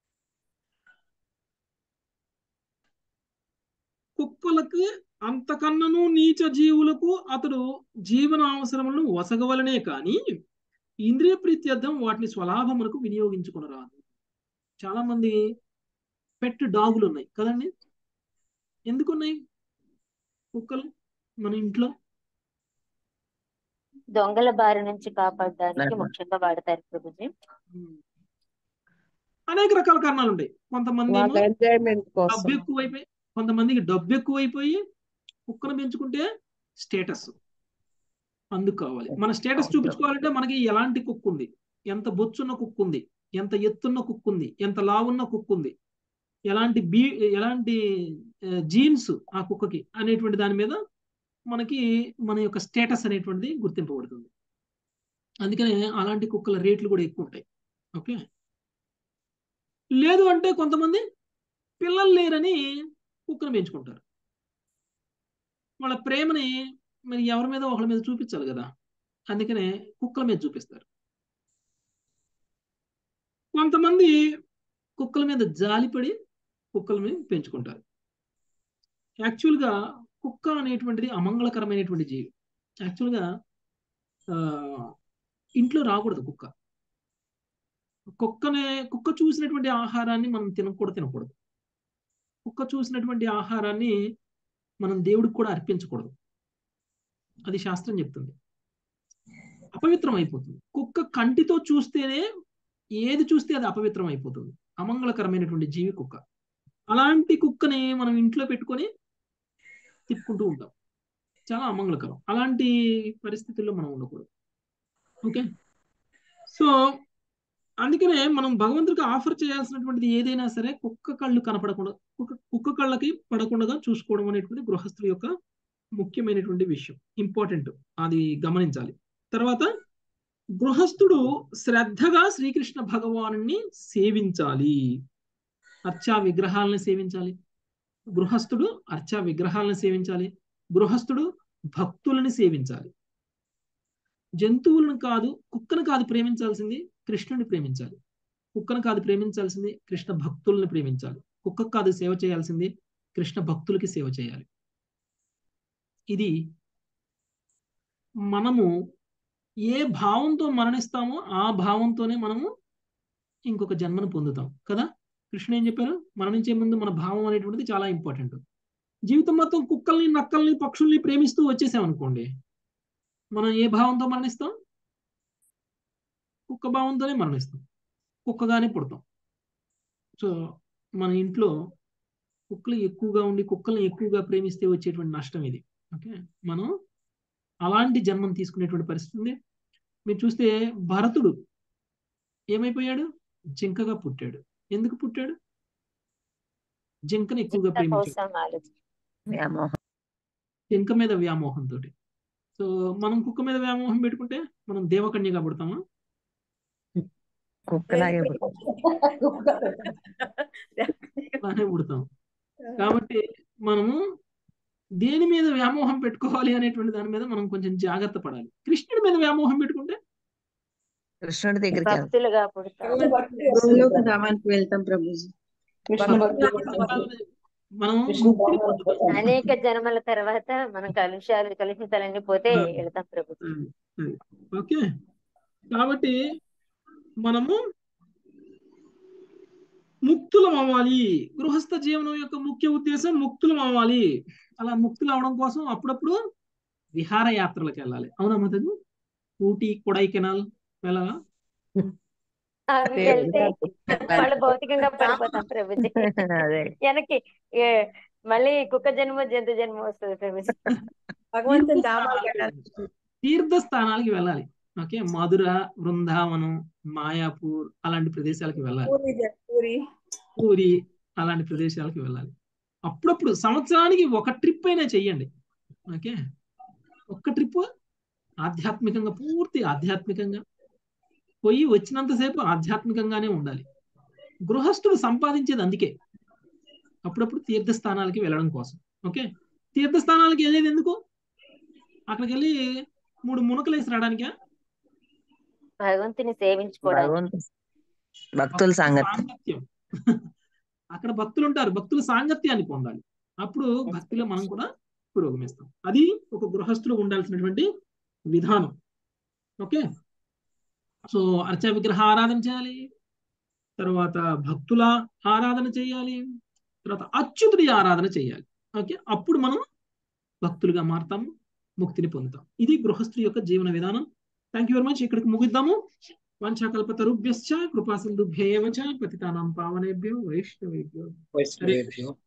కుక్కలకు అంతకన్నను నీచ జీవులకు అతడు జీవన అవసరములను వసగవలనే కానీ ఇంద్రియ ప్రీత్యర్థం వాటిని స్వలాభములకు వినియోగించుకునరాదు. చాలా మంది పెట్ డాగులు ఉన్నాయి కదండి. ఎందుకున్నాయి కుక్కలు మన ఇంట్లో? దొంగల బారి నుంచి కాపాడడానికి ముఖ్యంగా వాడతారు ప్రభుజీ. అనేక రకాల కారణాలు ఉంటాయి. కొంతమంది డబ్బు ఎక్కువైపోయి, కొంతమందికి డబ్బు ఎక్కువైపోయి కుక్కను పెంచుకుంటే స్టేటస్ అందుకు కావాలి. మన స్టేటస్ చూపించుకోవాలంటే మనకి ఎలాంటి కుక్క ఉంది, ఎంత బొచ్చున్న కుక్క ఉంది, ఎంత ఎత్తున్న కుక్క ఉంది, ఎంత లావున్న కుక్క ఉంది, ఎలాంటి జీన్స్ ఆ కుక్కకి అనేటువంటి దాని మీద మనకి మన యొక్క స్టేటస్ అనేటువంటిది గుర్తింపబడుతుంది. అందుకనే అలాంటి కుక్కల రేట్లు కూడా ఎక్కువ ఉంటాయి. ఓకే, లేదు అంటే కొంతమంది పిల్లలు లేరని కుక్కను పెంచుకుంటారు. వాళ్ళ ప్రేమని మరి ఎవరి మీద ఒకళ్ళ మీద చూపించాలి కదా, అందుకనే కుక్కల మీద చూపిస్తారు. కొంతమంది కుక్కల మీద జాలిపడి కుక్కల మీద పెంచుకుంటారు. యాక్చువల్గా కుక్క అనేటువంటిది అమంగళకరమైనటువంటి జీవి. యాక్చువల్గా ఇంట్లో రాకూడదు కుక్క. కుక్క చూసినటువంటి ఆహారాన్ని మనం తినకూడదు. కుక్క చూసినటువంటి ఆహారాన్ని మనం దేవుడికి కూడా అర్పించకూడదు. అది శాస్త్రం చెప్తుంది. అపవిత్రం అయిపోతుంది. కుక్క కంటితో చూస్తేనే ఏది చూస్తే అది అపవిత్రం అయిపోతుంది. అమంగళకరమైనటువంటి జీవి కుక్క. అలాంటి కుక్కని మనం ఇంట్లో పెట్టుకొని తిప్పుకుంటూ ఉంటాం, చాలా అమంగళకరం. అలాంటి పరిస్థితుల్లో మనం ఉండకూడదు. ఓకే, సో అందుకనే మనం భగవంతుడికి ఆఫర్ చేయాల్సినటువంటిది ఏదైనా సరే కుక్క కళ్ళు కనపడకుండా, కుక్క కళ్ళకి పడకుండా చూసుకోవడం అనేటువంటి గృహస్థుడి యొక్క ముఖ్యమైనటువంటి విషయం, ఇంపార్టెంట్, అది గమనించాలి. తర్వాత గృహస్థుడు శ్రద్ధగా శ్రీకృష్ణ భగవాను సేవించాలి. అర్చా విగ్రహాలను సేవించాలి. గృహస్థుడు అర్చా విగ్రహాలను సేవించాలి. గృహస్థుడు భక్తులను సేవించాలి. జంతువులను కాదు, కుక్కను కాదు ప్రేమించాల్సింది, కృష్ణుని ప్రేమించాలి. కుక్కను కాదు ప్రేమించాల్సింది, కృష్ణ భక్తులను ప్రేమించాలి. కుక్కకు కాదు సేవ చేయాల్సింది, కృష్ణ భక్తులకి సేవ చేయాలి. ఇది మనము ఏ భావంతో మరణిస్తామో ఆ భావంతోనే మనము ఇంకొక జన్మను పొందుతాం కదా. కృష్ణ ఏం చెప్పారు, మరణించే ముందు మన భావం అనేటువంటిది చాలా ఇంపార్టెంట్. జీవితం మొత్తం కుక్కల్ని, నక్కల్ని, పక్షుల్ని ప్రేమిస్తూ వచ్చేసామనుకోండి, మనం ఏ భావంతో మరణిస్తాం? కుక్క భావంతోనే మరణిస్తాం, కుక్కగానే పుడతాం. సో మన ఇంట్లో కుక్కలు ఎక్కువగా ఉండి కుక్కల్ని ఎక్కువగా ప్రేమిస్తే వచ్చేటువంటి నష్టం ఇది. ఓకే, మనం అలాంటి జన్మం తీసుకునేటువంటి పరిస్థితి ఉంది. మీరు చూస్తే భరతుడు ఏమైపోయాడు? జింకగా పుట్టాడు. ఎందుకు పుట్టాడు? జింకను ఎక్కువగా ప్రేమించాడు, జింక మీద వ్యామోహంతో. సో మనం కుక్క మీద వ్యామోహం పెట్టుకుంటే మనం దేవకన్యగా పుడతామా? కుక్కలాగే అలానే పుడతాం. కాబట్టి మనము దేని మీద వ్యామోహం పెట్టుకోవాలి అనేటువంటి దాని మీద మనం కొంచెం జాగ్రత్త పడాలి. కృష్ణుడి మీద వ్యామోహం పెట్టుకుంటే కృష్ణుడి దగ్గరికి భక్తులుగా పుడతాం. ధామానికి వెళ్తాం ప్రభుజీ. కృష్ణ భక్తి మనం అనేక జన్మల తర్వాత మనం కలుషితాలన్నీ పోతే వెళ్తాం ప్రభు. ఓకే, కాబట్టి మనము ముక్తులం అవ్వాలి. గృహస్థ జీవనం యొక్క ముఖ్య ఉద్దేశం ముక్తులం అవ్వాలి. అలా ముక్తులు అవడం కోసం అప్పుడప్పుడు విహారయాత్రలకు వెళ్ళాలి. అవునా మతది? ఊటీ, కొడైకెనాల్ వెళ్ళాలా? అవి వెళ్తే వాళ్ళు భౌతికంగా పడిపోతాం ప్రభుజీ. వెనక్కి మళ్ళీ కుక్క జన్మ, జంతు జన్మ వస్తుంది ప్రభుజీ. భగవంతుని తీర్థస్థానాలకి వెళ్ళాలి. ఓకే, మధుర, బృందావనం, మాయాపూర్ అలాంటి ప్రదేశాలకి వెళ్ళాలి. పూరి అలాంటి ప్రదేశాలకి వెళ్ళాలి. అప్పుడప్పుడు సంవత్సరానికి ఒక ట్రిప్ అయినా చెయ్యండి. ఓకే, ఒక్క ట్రిప్ ఆధ్యాత్మికంగా, పూర్తి ఆధ్యాత్మికంగా పోయి వచ్చినంతసేపు ఆధ్యాత్మికంగానే ఉండాలి. గృహస్థుడు సంపాదించేది అందుకే, అప్పుడప్పుడు తీర్థస్థానాలకి వెళ్ళడం కోసం. ఓకే, తీర్థస్థానాలకి వెళ్ళేది ఎందుకు? అక్కడికి వెళ్ళి 3 మునకలేసి రావడానికా? భగవంతుని సేవించుకోవడానికి, భక్తుల సాంగత్యం. అక్కడ భక్తులు ఉంటారు, భక్తుల సాంగత్యాన్ని పొందాలి. అప్పుడు భక్తిలో మనం కూడా పురోగమిస్తాం. అది ఒక గృహస్థులు ఉండాల్సినటువంటి విధానం. ఓకే, సో అర్చా విగ్రహ ఆరాధన చేయాలి, తర్వాత భక్తుల ఆరాధన చేయాలి, తర్వాత అచ్యుతుడి ఆరాధన చేయాలి. ఓకే, అప్పుడు మనం భక్తులుగా మారుతాము, ముక్తిని పొందుతాం. ఇది గృహస్థుడి యొక్క జీవన విధానం. Thank you very much. ఇక్కడికి ముగిద్దాము. వంచాకల్పతరుభ్యశ్చ కృపా సింధుభ్యేవ చ పతితానాం పావనేభ్యో వైష్ణవేభ్యో